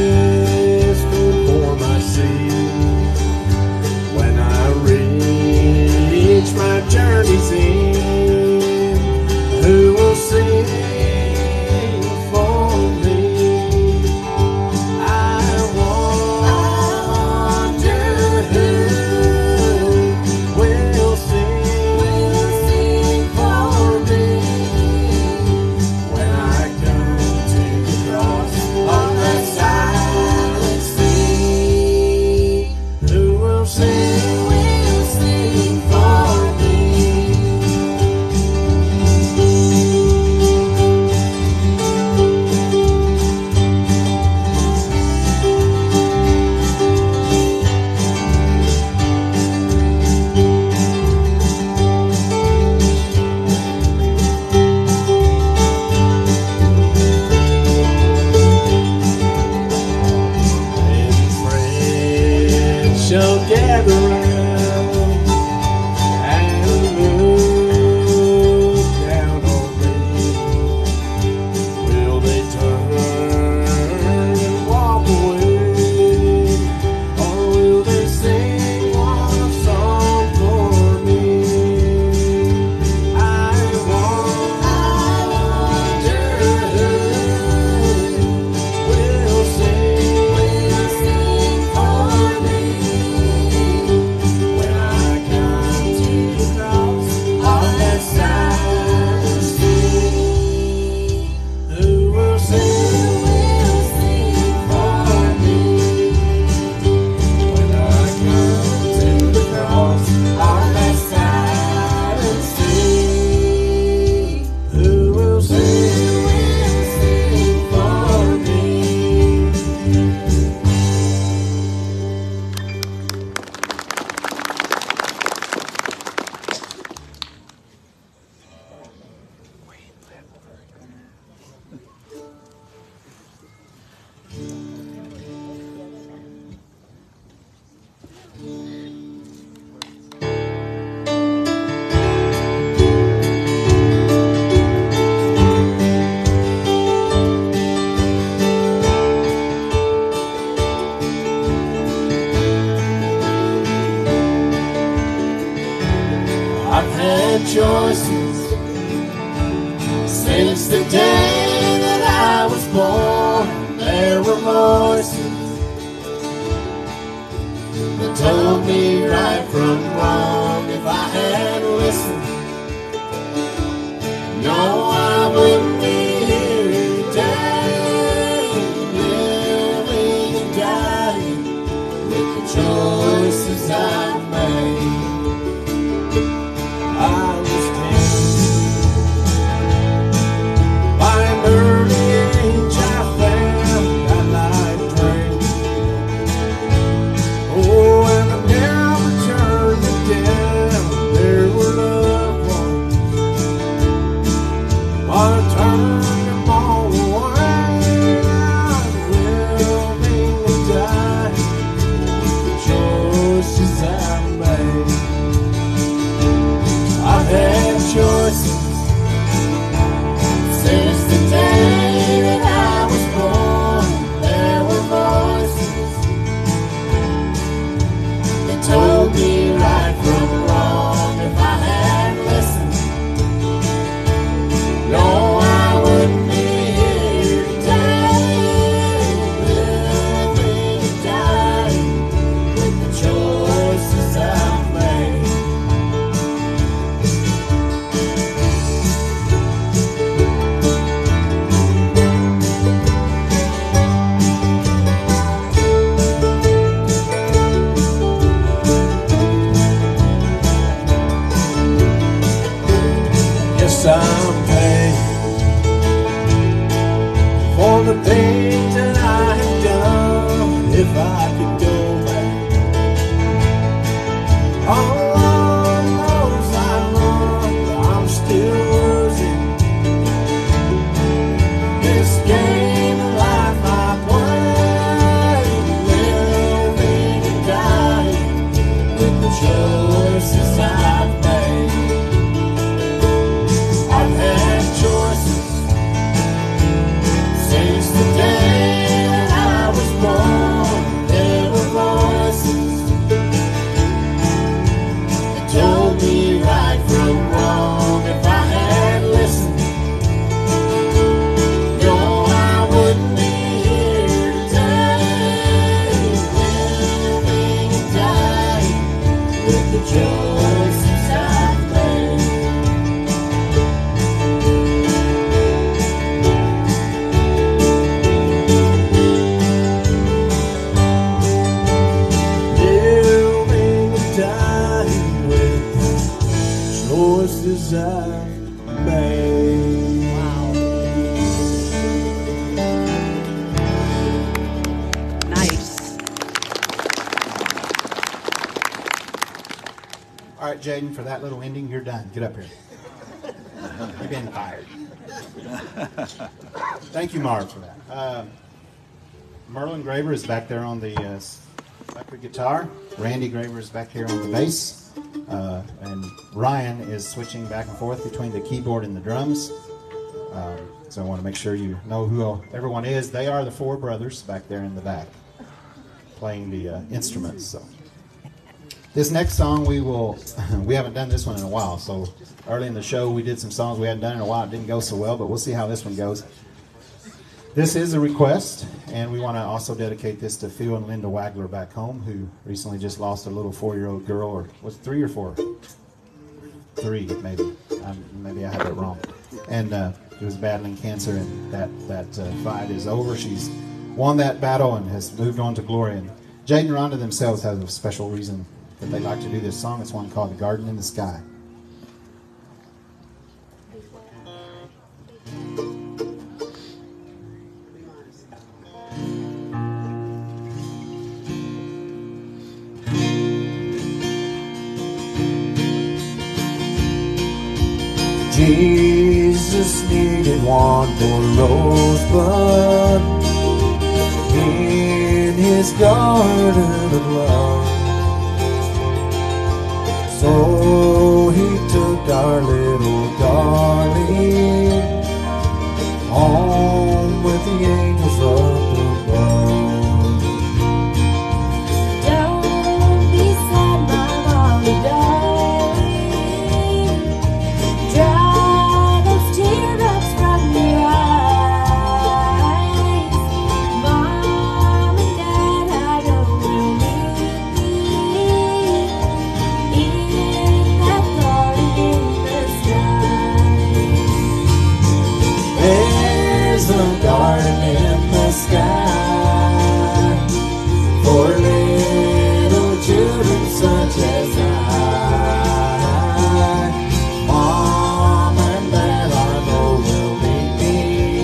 desperate for my seed. When I read shall gather round and look down on me. Will they turn and walk away, or will they sing one song for me? I wonder who will sing, will sing for me when I come to the cross on that silent sea. Who will sing, will sing for me when I come to the cross on that silent sea? Who will sing, will sing for me? I've had choices since the day that I was born. There were voices that told me right from wrong. If I had listened, no, I wouldn't be here today, living and dying with the choices I've made. I was tempted by an early age. I found I like drink. Oh, and I never turned it down. There were loved ones, but I turned them all away. I'm willing to die with the choices I've made. I've had choices since the day that I was born. There were voices that told me right from wrong. If I had listened, no, I wouldn't be here today, living and dying with the choices I've made. Yes, I'm paid for the things that I have done. If I could go back, oh, Lord knows I've run, but I'm still losing this game of life I play, living and dying with the choices I've made. I've had choices since the day that I was born. There were voices that told me right from wrong. If I had listened, no, I wouldn't be here today, living and dying with the choices I've made. Living and dying with the choices I've made. Nice. All right, Jaden, for that little ending, you're done. Get up here. You've been fired. Thank you, Marv, for that. Uh, Merlin Graver is back there on the uh, s- back electric guitar. Randy Graver is back here on the bass. Uh, and Ryan is switching back and forth between the keyboard and the drums. Um, so I want to make sure you know who everyone is. They are the four brothers back there in the back playing the uh, instruments. So this next song we will, we haven't done this one in a while. So early in the show we did some songs we hadn't done in a while. It didn't go so well, but we'll see how this one goes. This is a request, and we want to also dedicate this to Phil and Linda Wagler back home, who recently just lost a little four-year-old girl, or was it three or four? Three, maybe. Um, maybe I had that wrong. And uh, she was battling cancer, and that, that uh, fight is over. She's won that battle and has moved on to glory. And Jade and Rhonda themselves have a special reason that they like to do this song. It's one called The Garden in the Sky. Jesus needed one more rosebud in his garden of love. So he took our little darling home with the angels up above. Don't be sad, my Molly darling. Dry those teardrops from your eyes. Mom and Dad, I know will meet me in that garden in the sky. There's a garden in the sky for little children such as I. Mom and Dad, I know will meet me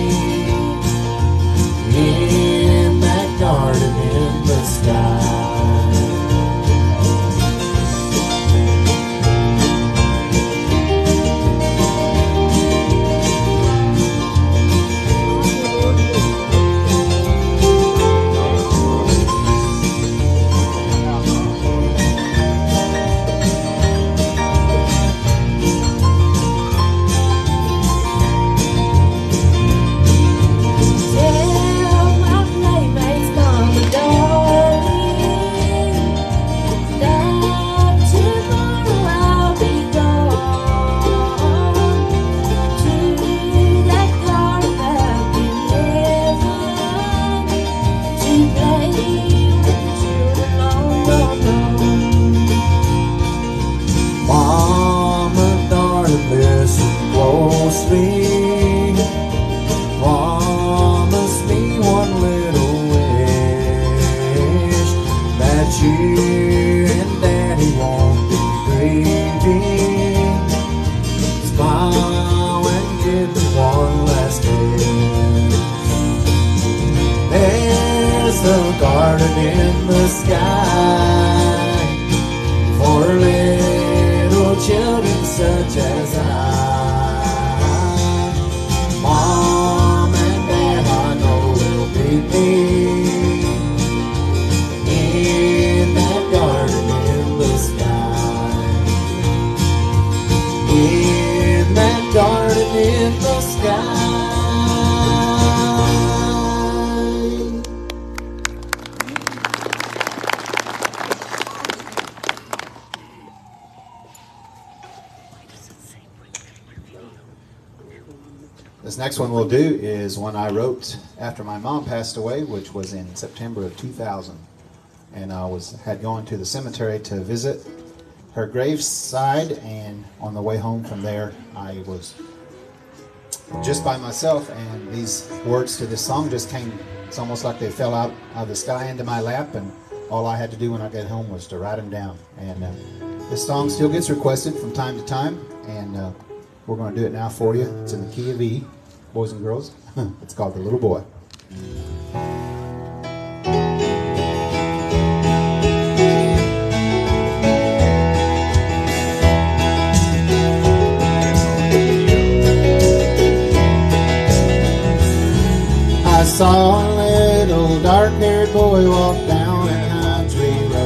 in that garden in the sky. Tell my playmates, Mama darling, that tomorrow I'll be gone to that garden back in heaven to play with the children long gone. Mama, darling, listen closely. Promise me one little wish, that you and Daddy won't be grieving. Smile and give me one last kiss. There's a garden in the sky for little children such as I. Mom and Dad, I know will meet me in that garden in the sky. In that garden in the sky. This next one we'll do is one I wrote after my mom passed away, which was in September of two thousand. And I was had gone to the cemetery to visit her graveside, and on the way home from there, I was just by myself, and these words to this song just came. It's almost like they fell out of the sky into my lap, and all I had to do when I got home was to write them down. And uh, this song still gets requested from time to time, and uh, we're going to do it now for you. It's in the key of E, boys and girls. It's called The Little Boy. I saw a little dark-haired boy walk down a country road.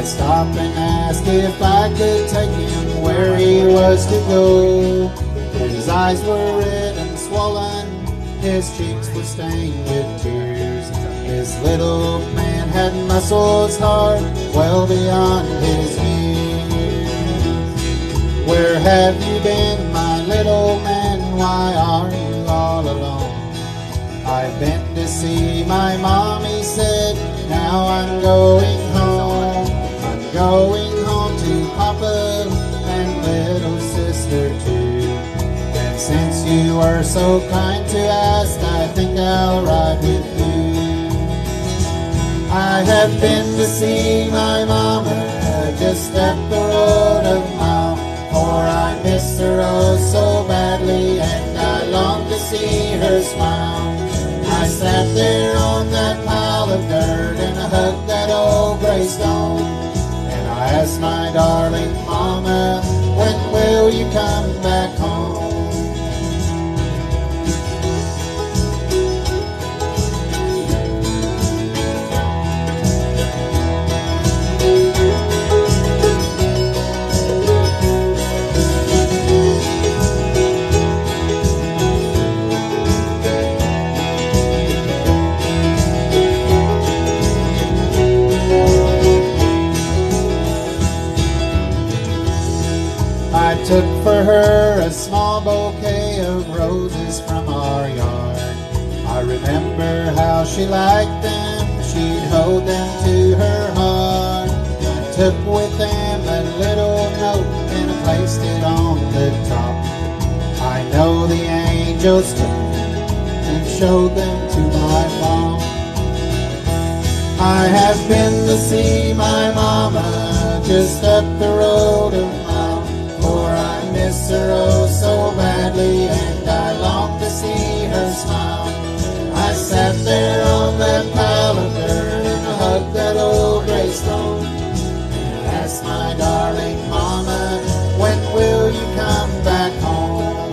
stop and ask if I could take him where he was to go. His eyes were red and swollen, his cheeks were stained with tears. This little man had muscles hard, well beyond his years. Where have you been, my little man? Why are you all alone? I've been to see my mom, he said. Now I'm going home. I'm going home to Papa and little sister too. And since you were so kind to ask, I think I'll ride with you. I have been to see my mama just up the road a mile, for I miss her oh so badly, and I long to see her smile. I sat there on that pile of dirt and I hugged that old gray stone, and I asked my darling mama, when will you come back home? I took for her a small bouquet of roses from our yard. I remember how she liked them, she'd hold them to her heart. I took with them a little note and I placed it on the top. I know the angels took them and showed them to my mom. I have been to see my mama just up the road a mile, for I miss her oh so badly, and I long to see her smile. I sat there on that pile of dirt and I hugged that old gray stone, and I asked my darling mama, when will you come back home?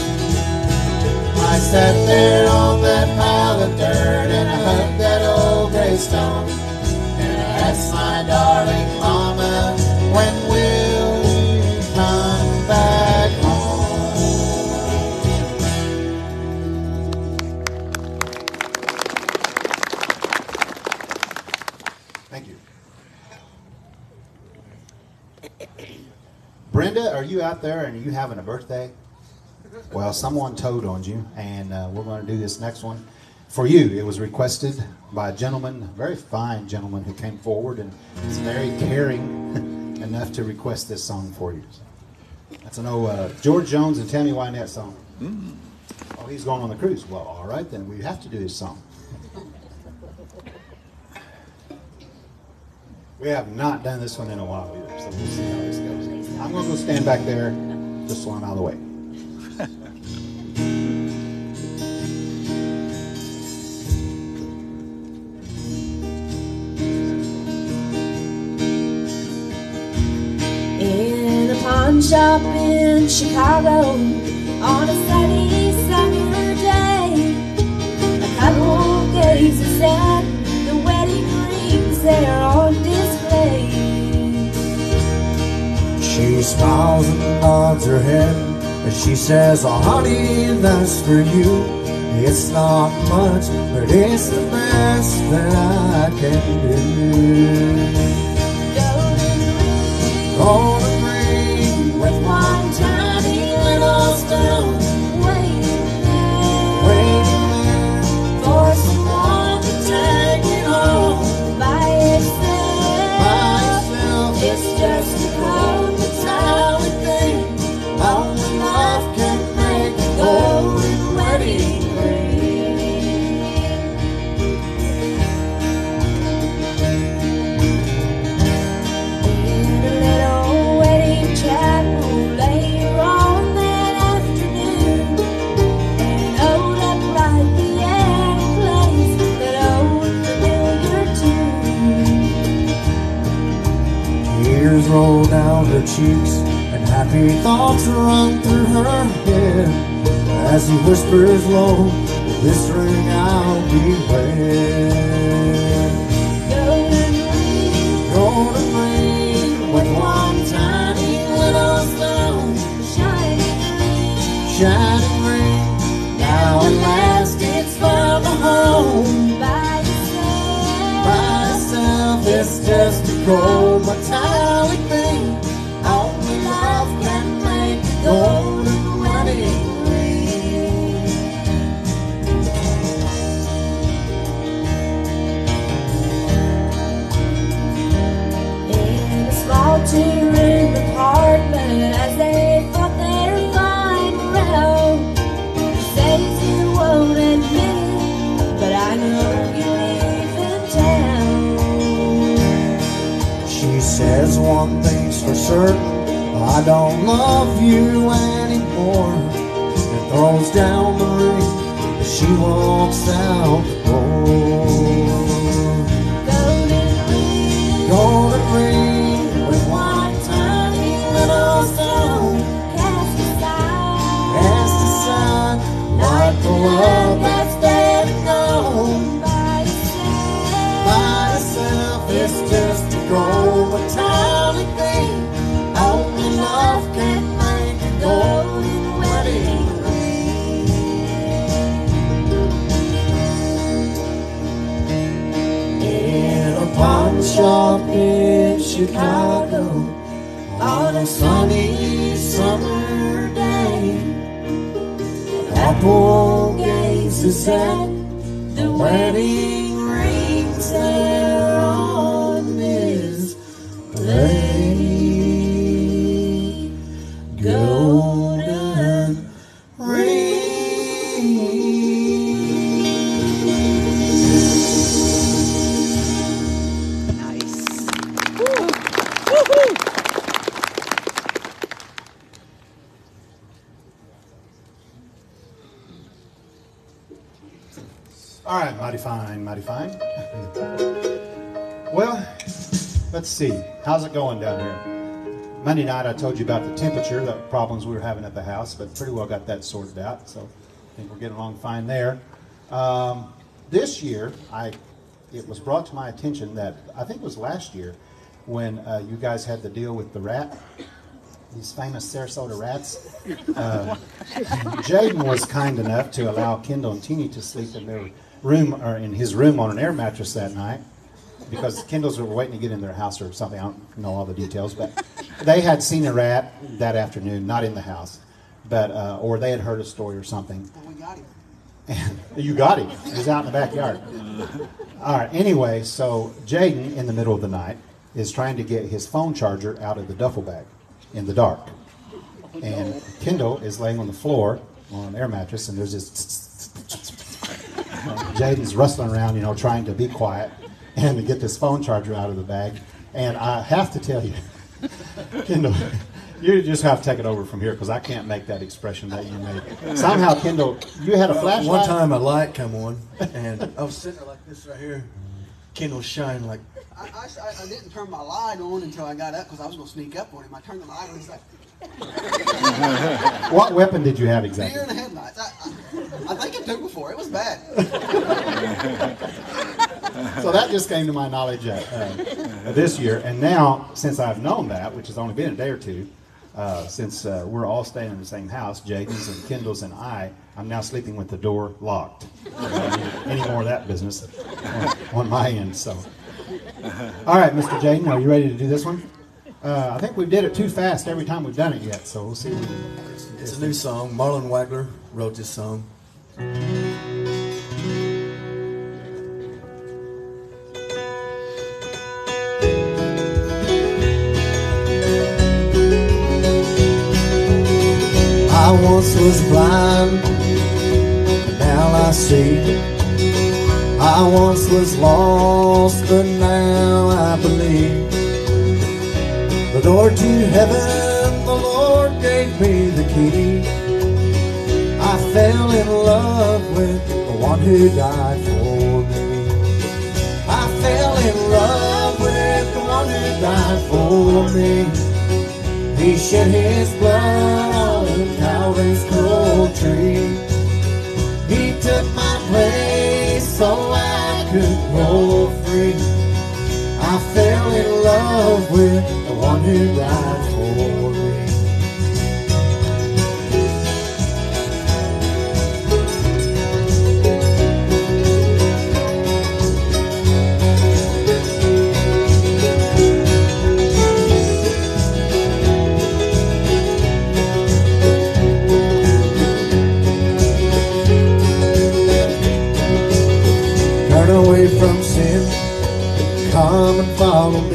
I sat there on that pile of dirt and I hugged that old gray stone, and I asked my darling mama, when will you come back home? Thank you. Brenda, are you out there and are you having a birthday? Well, someone toed on you, and uh, we're going to do this next one for you. It was requested by a gentleman, a very fine gentleman who came forward and is very caring enough to request this song for you. That's an old uh, George Jones and Tammy Wynette song. Mm. Oh, he's going on the cruise. Well, all right, then we have to do this song. We have not done this one in a while either, so we'll see how this goes. I'm going to go stand back there just so I'm out of the way. In a pawn shop in Chicago on a sunny summer day, a couple gazes at the wedding rings there on display. She smiles and nods her head as she says, oh honey, that's for you. It's not much, but it's the best that I can do. Golden ring With one tiny little stone waiting there, waiting there for someone to take it home by itself. by itself. It's just a code that's how we think. Only love can make a golden wedding ring. In a little wedding chapel later on that afternoon, an old upright piano plays that old familiar tune. Tears roll down her cheeks and happy thoughts run through her head as he whispers low, with this ring I'll be wed. Golden ring, Golden ring It's just a gold metallic thing. Only love can make a golden wedding ring. In a small two-room apartment, as they fought their final round, he says you won't admit it, but I know you live in town. She says one thing's for certain, I don't love you anymore. And throws down the ring as she walks out the door. Golden ring, Golden ring with one tiny little stone, cast aside, cast aside like the love that's dead and gone. by itself. By itself, it's just a gold metallic thing. Only love can make a golden wedding ring. In a pawn shop in Chicago, on a sunny summer day, a couple gazes at the wedding rings there on display. Golden ring. All right, mighty fine, mighty fine. Well, let's see. How's it going down here? Monday night I told you about the temperature, the problems we were having at the house, but pretty well got that sorted out, so I think we're getting along fine there. Um, this year, I it was brought to my attention that, I think it was last year, when uh, you guys had the deal with the rat, these famous Sarasota rats. Uh, Jaden was kind enough to allow Kendall and Teeny to sleep in their room, or in his room on an air mattress that night, because Kendall's were waiting to get in their house or something. I don't know all the details, but they had seen a rat that afternoon, not in the house, but uh, or they had heard a story or something. Well, we got him. And you got him. He was out in the backyard. All right. Anyway, so Jaden, in the middle of the night, is trying to get his phone charger out of the duffel bag in the dark, and Kendall is laying on the floor on an air mattress, and there's this. Jaden's rustling around, you know, trying to be quiet and to get this phone charger out of the bag. And I have to tell you, Kendall, you just have to take it over from here, because I can't make that expression that you made. Somehow, Kendall, you had a flashlight. One time a light come on, and I was sitting there like this right here. Kendall shining like. I, I, I didn't turn my light on until I got up because I was going to sneak up on him. I turned the light on, he's like, What weapon did you have exactly? deer in the headlights. I, I, I think it took before. It was bad. So that just came to my knowledge uh, uh, this year. And now, since I've known that, which has only been a day or two, uh, since uh, we're all staying in the same house, Jaden's and Kendall's and I, I'm now sleeping with the door locked. I don't need any more of that business on, on my end. So, all right, Mister Jaden, are you ready to do this one? Uh, I think we did it too fast every time we've done it yet, so we'll see. It's a new song. Marlon Wagler wrote this song. I once was blind, but now I see. I once was lost, but now I believe. The door to heaven, the Lord gave me the key. I fell in love with the one who died for me. I fell in love with the one who died for me. He shed his blood on Calvary's cruel tree. He took my place so I could go free. I fell in love with the one who died for me.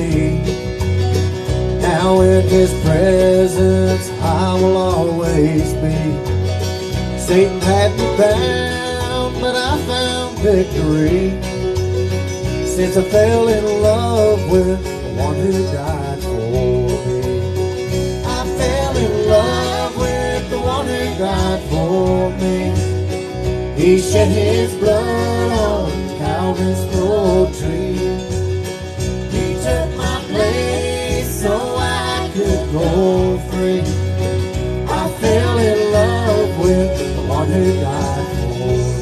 me. Now in His presence I will always be. Satan had me bound, but I found victory. Since I fell in love with the one who died for me. I fell in love with the one who died for me. He shed His blood on Calvary's cruel tree. He took my place so I could go free. I fell in love with the one who died for me.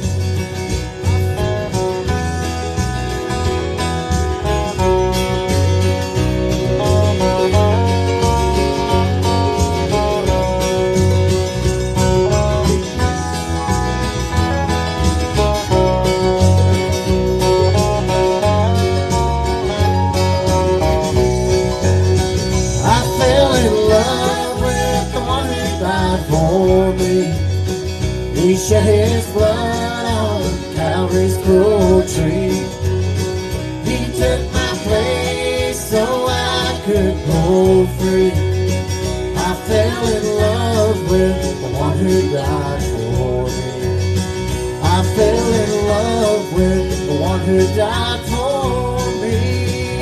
For me, He shed His blood on Calvary's cruel tree. He took my place so I could go free. I fell in love with the one who died for me. I fell in love with the one who died for me.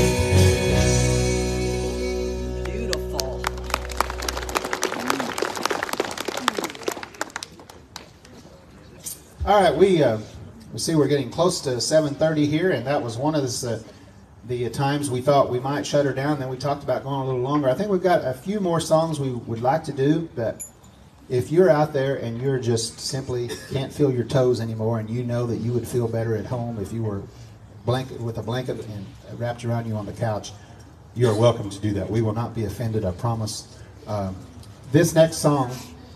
All right, we uh, we see we're getting close to seven thirty here, and that was one of the, uh, the times we thought we might shut her down. Then we talked about going a little longer. I think we've got a few more songs we would like to do, but if you're out there and you're just simply can't feel your toes anymore, and you know that you would feel better at home if you were blanket with a blanket and wrapped around you on the couch, you're welcome to do that. We will not be offended, I promise. Um, this next song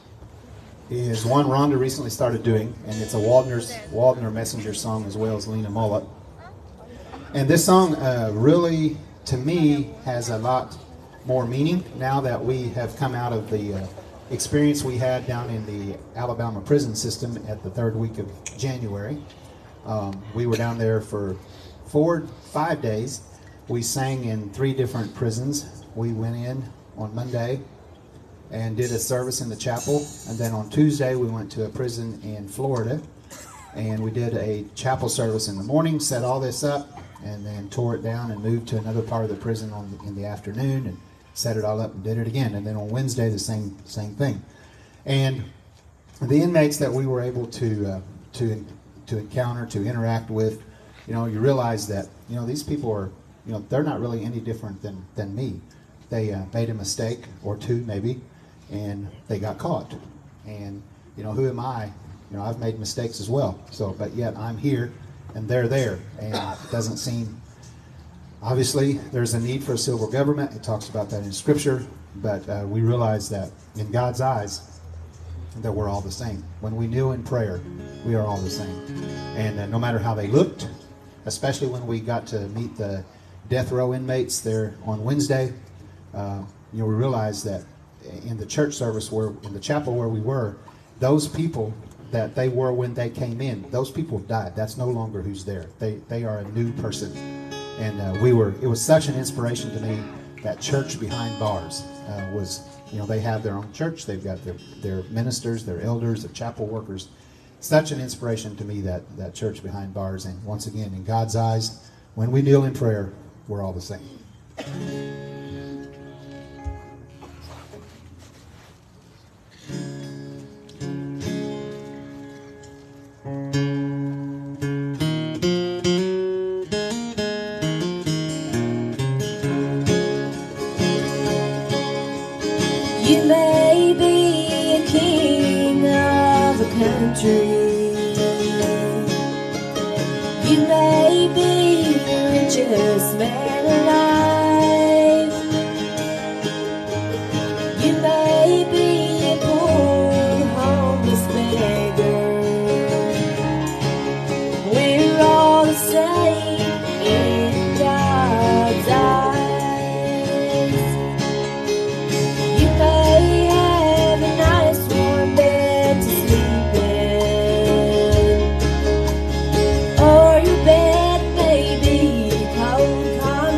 is one Rhonda recently started doing, and it's a Waldner's, Waldner Messenger song as well as Lena Mullet. And this song uh, really, to me, has a lot more meaning now that we have come out of the uh, experience we had down in the Alabama prison system at the third week of January. Um, we were down there for four, five days. We sang in three different prisons. We went in on Monday and did a service in the chapel, and then on Tuesday we went to a prison in Florida, and we did a chapel service in the morning, set all this up, and then tore it down and moved to another part of the prison on the, in the afternoon, and set it all up and did it again. And then on Wednesday the same same thing. And the inmates that we were able to uh, to to encounter, to interact with, you know, you realize that, you know, these people are, you know, they're not really any different than than me. They uh, made a mistake or two maybe, and they got caught. And, you know, who am I? You know, I've made mistakes as well. So, but yet I'm here and they're there. And it doesn't seem, obviously, there's a need for a civil government. It talks about that in Scripture. But uh, we realize that in God's eyes, that we're all the same. When we kneel in prayer, we are all the same. And uh, no matter how they looked, especially when we got to meet the death row inmates there on Wednesday, uh, you know, we realized that in the church service, where in the chapel where we were, those people that they were when they came in, those people have died. That's no longer who's there. They they are a new person. And uh, we were, it was such an inspiration to me that church behind bars uh, was, you know, they have their own church. They've got their, their ministers, their elders, their chapel workers. Such an inspiration to me, that, that church behind bars. And once again, in God's eyes, when we kneel in prayer, we're all the same. You may be a king of a country. You may be the richest man alive. You may be a poor, homeless beggar. We're all the same in God's eyes. You may have a nice warm bed to sleep in, or your bed may be cold,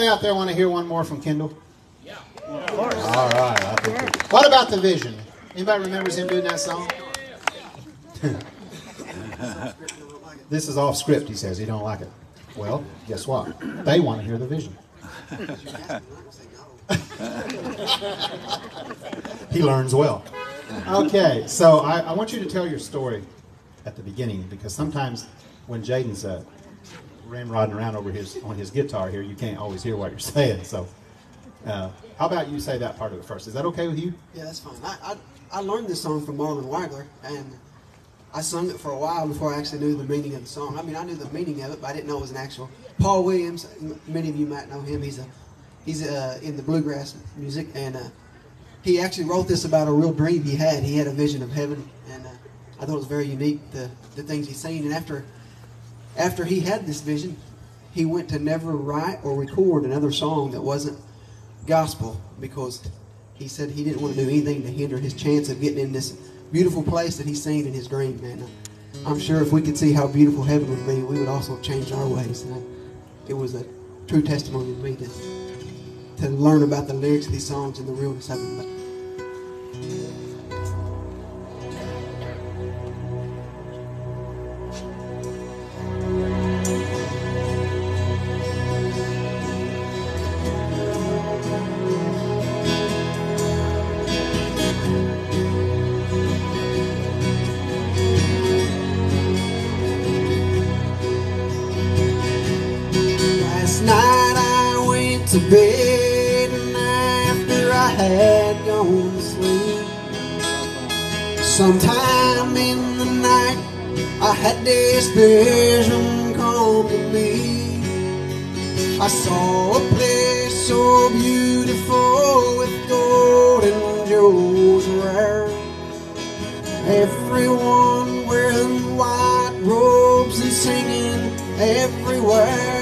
out there want to hear one more from Kendall? Yeah. Of course. All right. I think we- what about the vision? Anybody remembers him doing that song? This is off script, he says. He don't like it. Well, guess what? They want to hear the vision. He learns well. Okay, so I, I want you to tell your story at the beginning, because sometimes when Jaden's uh, ramrodding around over his on his guitar here, you can't always hear what you're saying. So, uh, how about you say that part of it first? Is that okay with you? Yeah, that's fine. I, I, I learned this song from Marlon Wagler, and I sung it for a while before I actually knew the meaning of the song. I mean, I knew the meaning of it, but I didn't know it was an actual. Paul Williams, m- many of you might know him. He's a he's uh, in the bluegrass music, and uh, he actually wrote this about a real dream he had. He had a vision of heaven, and uh, I thought it was very unique, the, the things he's seen. And after after he had this vision, he went to never write or record another song that wasn't gospel, because he said he didn't want to do anything to hinder his chance of getting in this beautiful place that he's seen in his dream. And uh, I'm sure if we could see how beautiful heaven would be, we would also change our ways. And it was a true testimony to me to, to learn about the lyrics of these songs and the realness of them. But, last night I went to bed, and after I had gone to sleep, sometime in the night I had this vision come to me. I saw a place so beautiful with golden jewels rare, everyone wearing white robes and singing everywhere.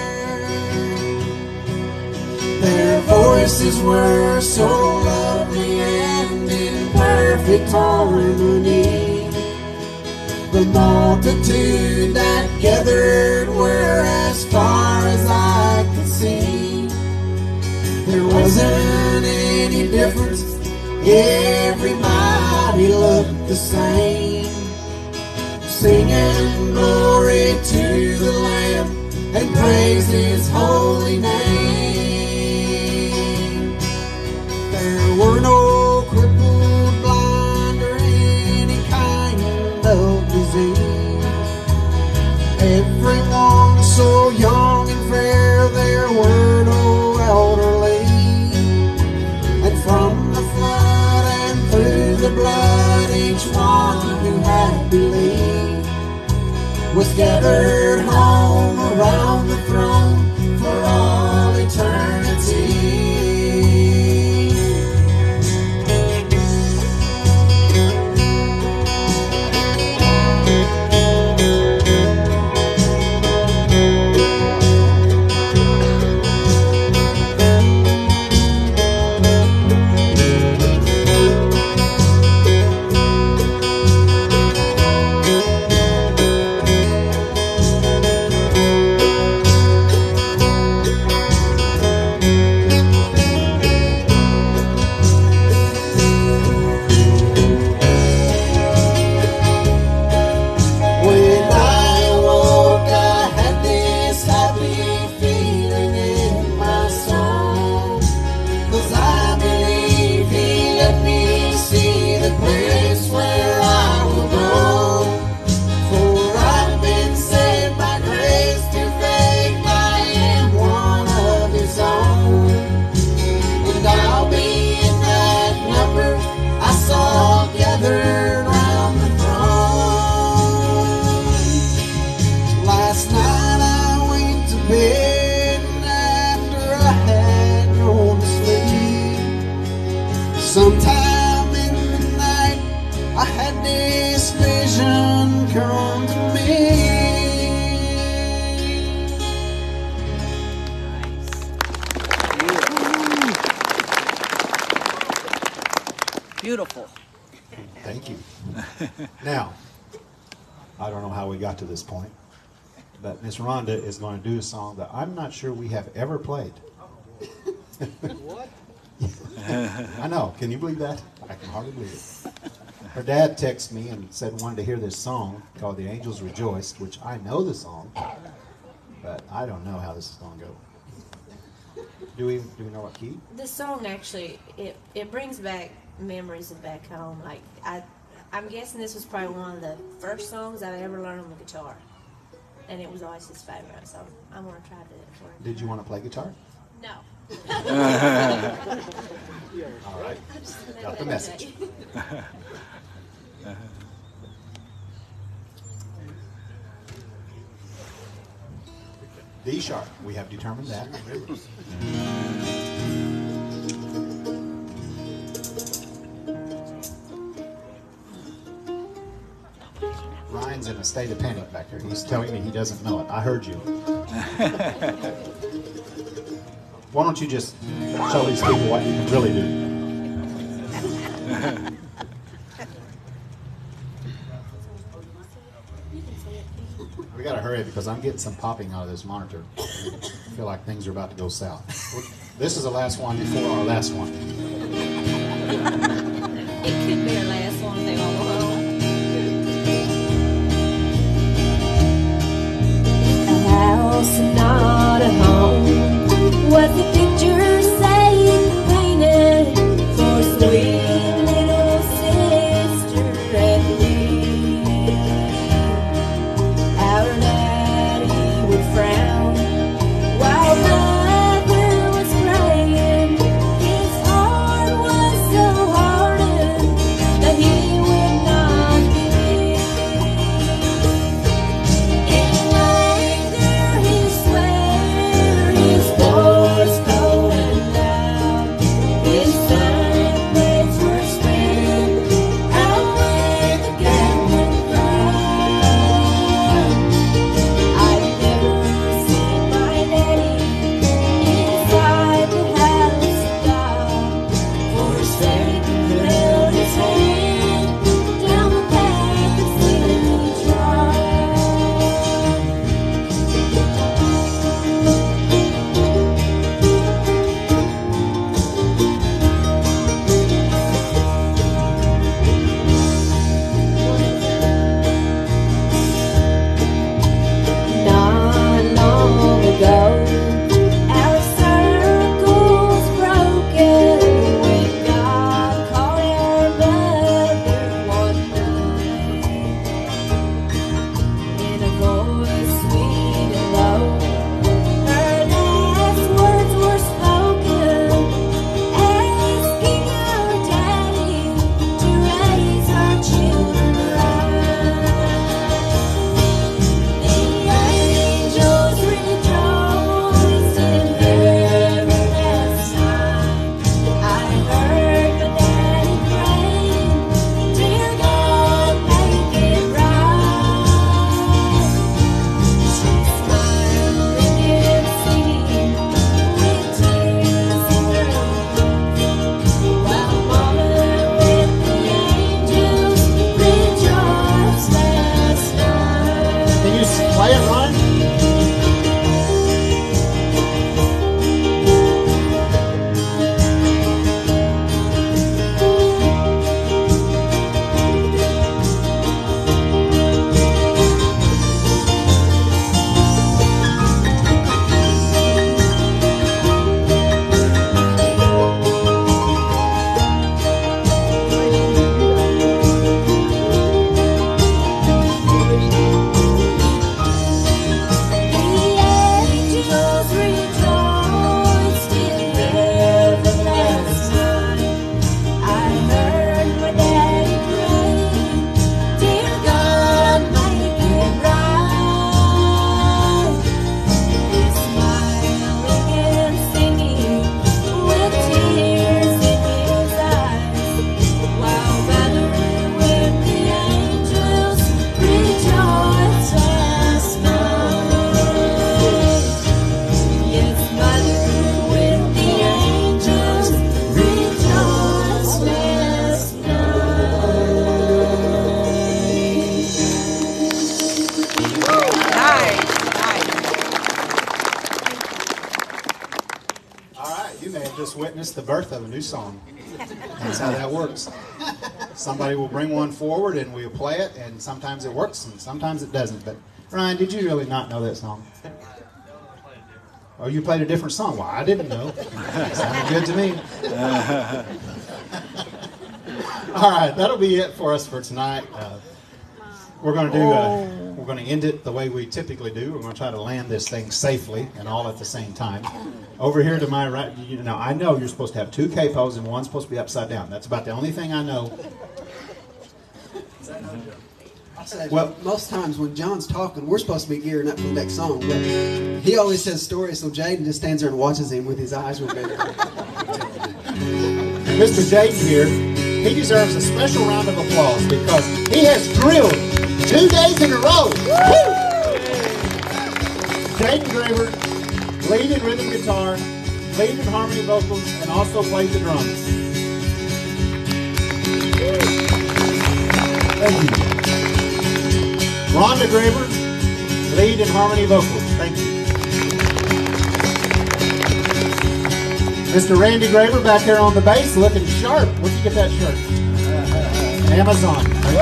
Their voices were so lovely and in perfect harmony. The multitude that gathered were as far as I could see. There wasn't any difference, everybody looked the same, singing glory to the Lamb and praise His holy name. There were no crippled, blind, or any kind of disease. Everyone so young and fair, there were no elderly. And from the flood and through the blood, each one who had believed was gathered home around the throne for all eternity. Sometime in the night I had this vision come to me. Beautiful. Thank you. Now, I don't know how we got to this point, but Miss Rhonda is going to do a song that I'm not sure we have ever played. What? I know. Can you believe that? I can hardly believe it. Her dad texted me and said wanted to hear this song called "The Angels Rejoiced," which I know the song, but I don't know how this is going to go. Do we do we know what key? The song actually it it brings back memories of back home. Like I, I'm guessing this was probably one of the first songs I ever learned on the guitar, and it was always his favorite. So I'm gonna try to do it for him. Did you want to play guitar? No. All right. Got the message. D sharp. We have determined that. Ryan's in a state of panic back there. He's telling me he doesn't know it. I heard you. Why don't you just show these people what you can really do? We gotta hurry because I'm getting some popping out of this monitor. I feel like things are about to go south. This is the last one before our last one. It could be our last one if they all go home. A house and not a home. What the picture saying painted for sweet little sister and me. Our daddy would frown while mother was praying. His heart was so hardened the birth of a new song. That's how that works. Somebody will bring one forward and we'll play it, and sometimes it works and sometimes it doesn't. But Ryan, did you really not know that song? Oh, you played a different song. Well, I didn't know. Sounded good to me. All right, that'll be it for us for tonight. Uh, we're going to do. Uh, we're going to end it the way we typically do. We're going to try to land this thing safely and all at the same time. Over here to my right, you know, I know you're supposed to have two capos and one's supposed to be upside down. That's about the only thing I know. Well, most times when John's talking, we're supposed to be gearing up for the next song, but he always says stories, so Jaden just stands there and watches him with his eyes open. Mister Jaden here, he deserves a special round of applause because he has grilled two days in a row. Woo! Jaden Graver, lead in rhythm guitar, lead in harmony vocals, and also played the drums. Thank you. Rhonda Graver, lead and harmony vocals. Thank you. Mister Randy Graver back here on the bass, looking sharp. Where'd you get that shirt? Amazon. Thank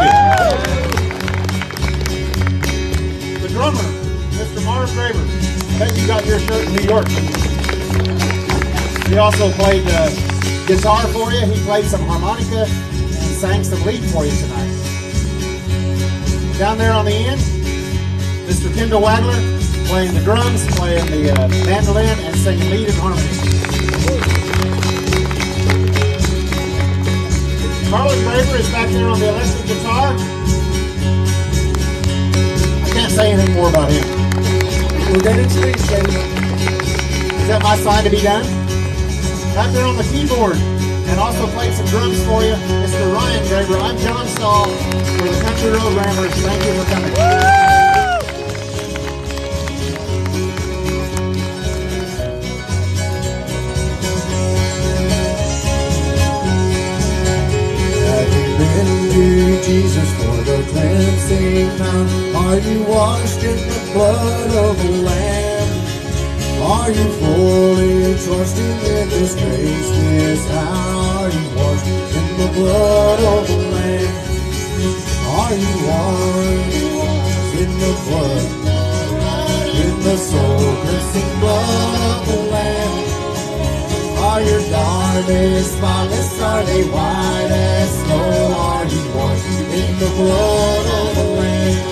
you. The drummer, Mister Marv Graver. I bet you got your shirt in New York. He also played uh, guitar for you. He played some harmonica and sang some lead for you tonight. Down there on the end, Mister Kendall Wagler playing the drums, playing the uh, mandolin, and singing lead and harmony. Carlos Graver is back there on the electric guitar. I can't say anything more about him. We'll get it straight, Is that my sign to be done? Back there on the keyboard, and also played some drums for you, Mister Ryan Graver. I'm John Stahl for the Country Road Ramblers. Thank you for coming. Have you been to Jesus for the cleansing now? Are you washed in the blood of the Lamb? Are you fully trusting in His grace this hour? Are you washed in the blood of the Lamb? Are you washed in the blood, in the soul-cleansing blood of the Lamb? Are your garments spotless? Are they white as snow? Are you washed in the blood of the Lamb?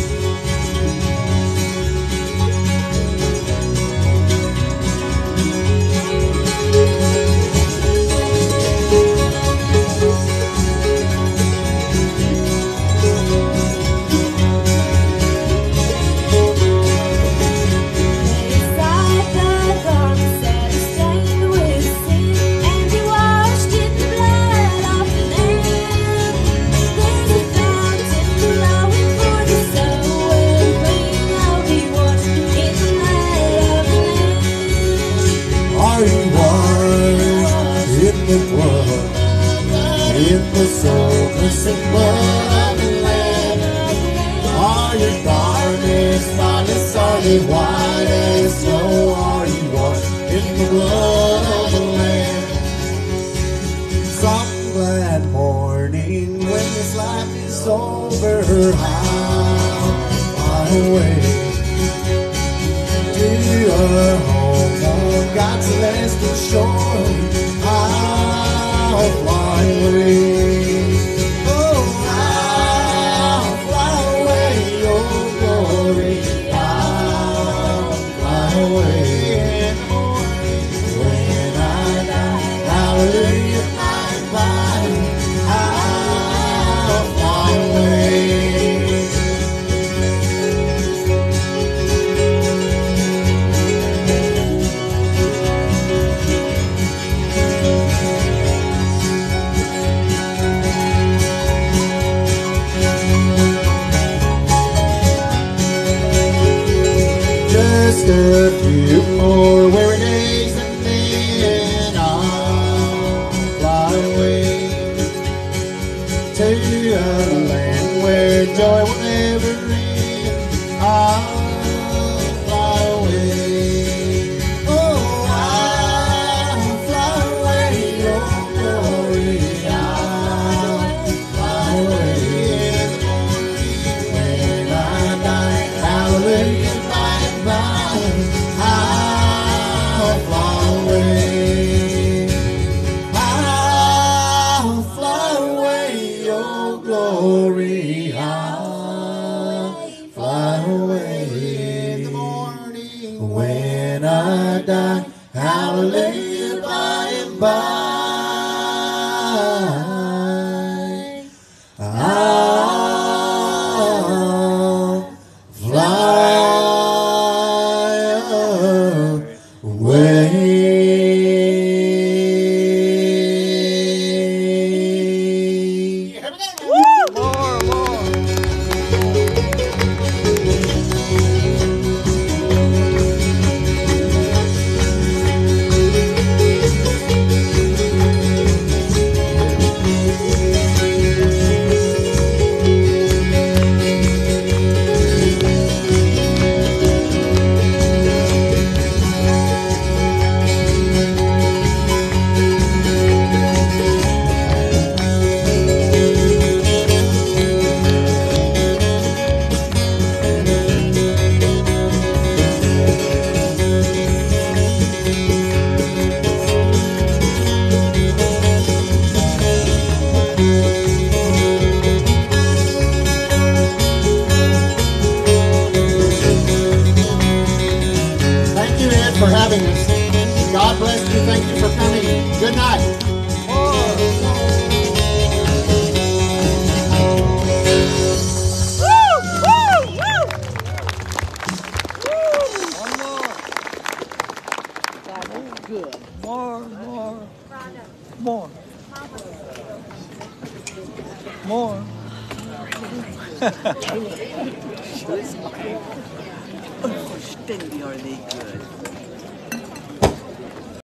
In the soul-cleansing blood of the Lamb, are your garments spotless? Are they white as snow? Are you washed in the blood of the Lamb? Some glad morning when this life is over, I'll fly away to a home on God's celestial shore. I'll fly away. Oh, I'll fly away, oh glory. I'll fly away in the morning when I die. Hallelujah, I'm flying. I'll fly away. Just a few more weary days and then I'll fly away to a land where joy will never end. I'll fly away. Oh, I'll fly away, joining us. God bless you. Thank you for coming. Good night. Good. More, more, more. More. Oh, steady are they good.